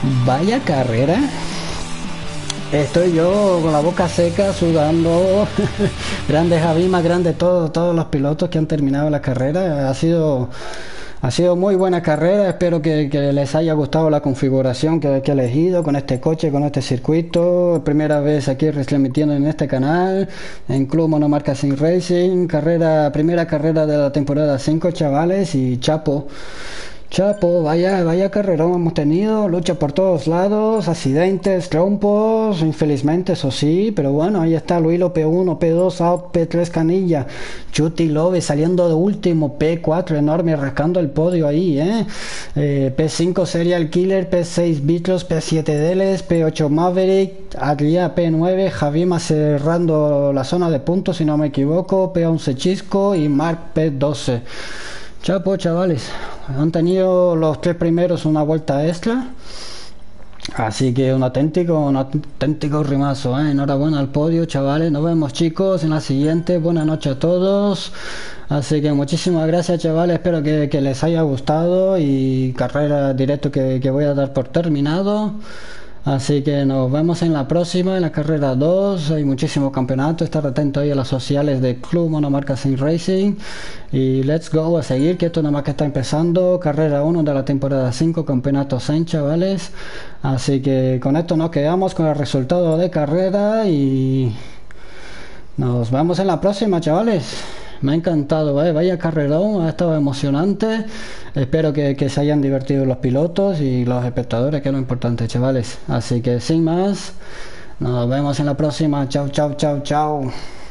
Vaya carrera. Estoy yo con la boca seca, sudando. Grande Javi, más grande todos todos los pilotos que han terminado la carrera. Ha sido ha sido muy buena carrera. Espero que, que les haya gustado la configuración que, que he elegido con este coche, con este circuito. Primera vez aquí transmitiendo en este canal, en Club Monomarca Sim Racing. Carrera, primera carrera de la temporada cinco, chavales, y chapo. Chapo, vaya, vaya carrerón hemos tenido, lucha por todos lados, accidentes, trompos, infelizmente, eso sí, pero bueno, ahí está Luilo P uno, P dos, Out, P tres Canilla, Chuti Love saliendo de último, P cuatro enorme, rascando el podio ahí, ¿eh? eh P cinco Serial Killer, P seis Beatles, P siete Deles, P ocho Maverick, Adria P nueve, Javima cerrando la zona de puntos si no me equivoco, P once Chisco y Mark P doce. Chapo, chavales, han tenido los tres primeros una vuelta extra, así que un auténtico, un auténtico rimazo, ¿eh? Enhorabuena al podio, chavales. Nos vemos, chicos, en la siguiente. Buenas noches a todos. Así que muchísimas gracias, chavales. Espero que, que les haya gustado y carrera directo que, que voy a dar por terminado. Así que nos vemos en la próxima, en la carrera dos. Hay muchísimos campeonatos. Estar atento ahí a las sociales de Club Monomarca Sim Racing. Y let's go a seguir, que esto nada más que está empezando. Carrera uno de la temporada cinco, campeonato Zen, chavales. Así que con esto nos quedamos con el resultado de carrera y nos vemos en la próxima, chavales. Me ha encantado, ¿eh? Vaya carrerón, ha estado emocionante. Espero que, que se hayan divertido los pilotos y los espectadores, que es lo importante, chavales. Así que sin más, nos vemos en la próxima. Chao, chao, chao, chao.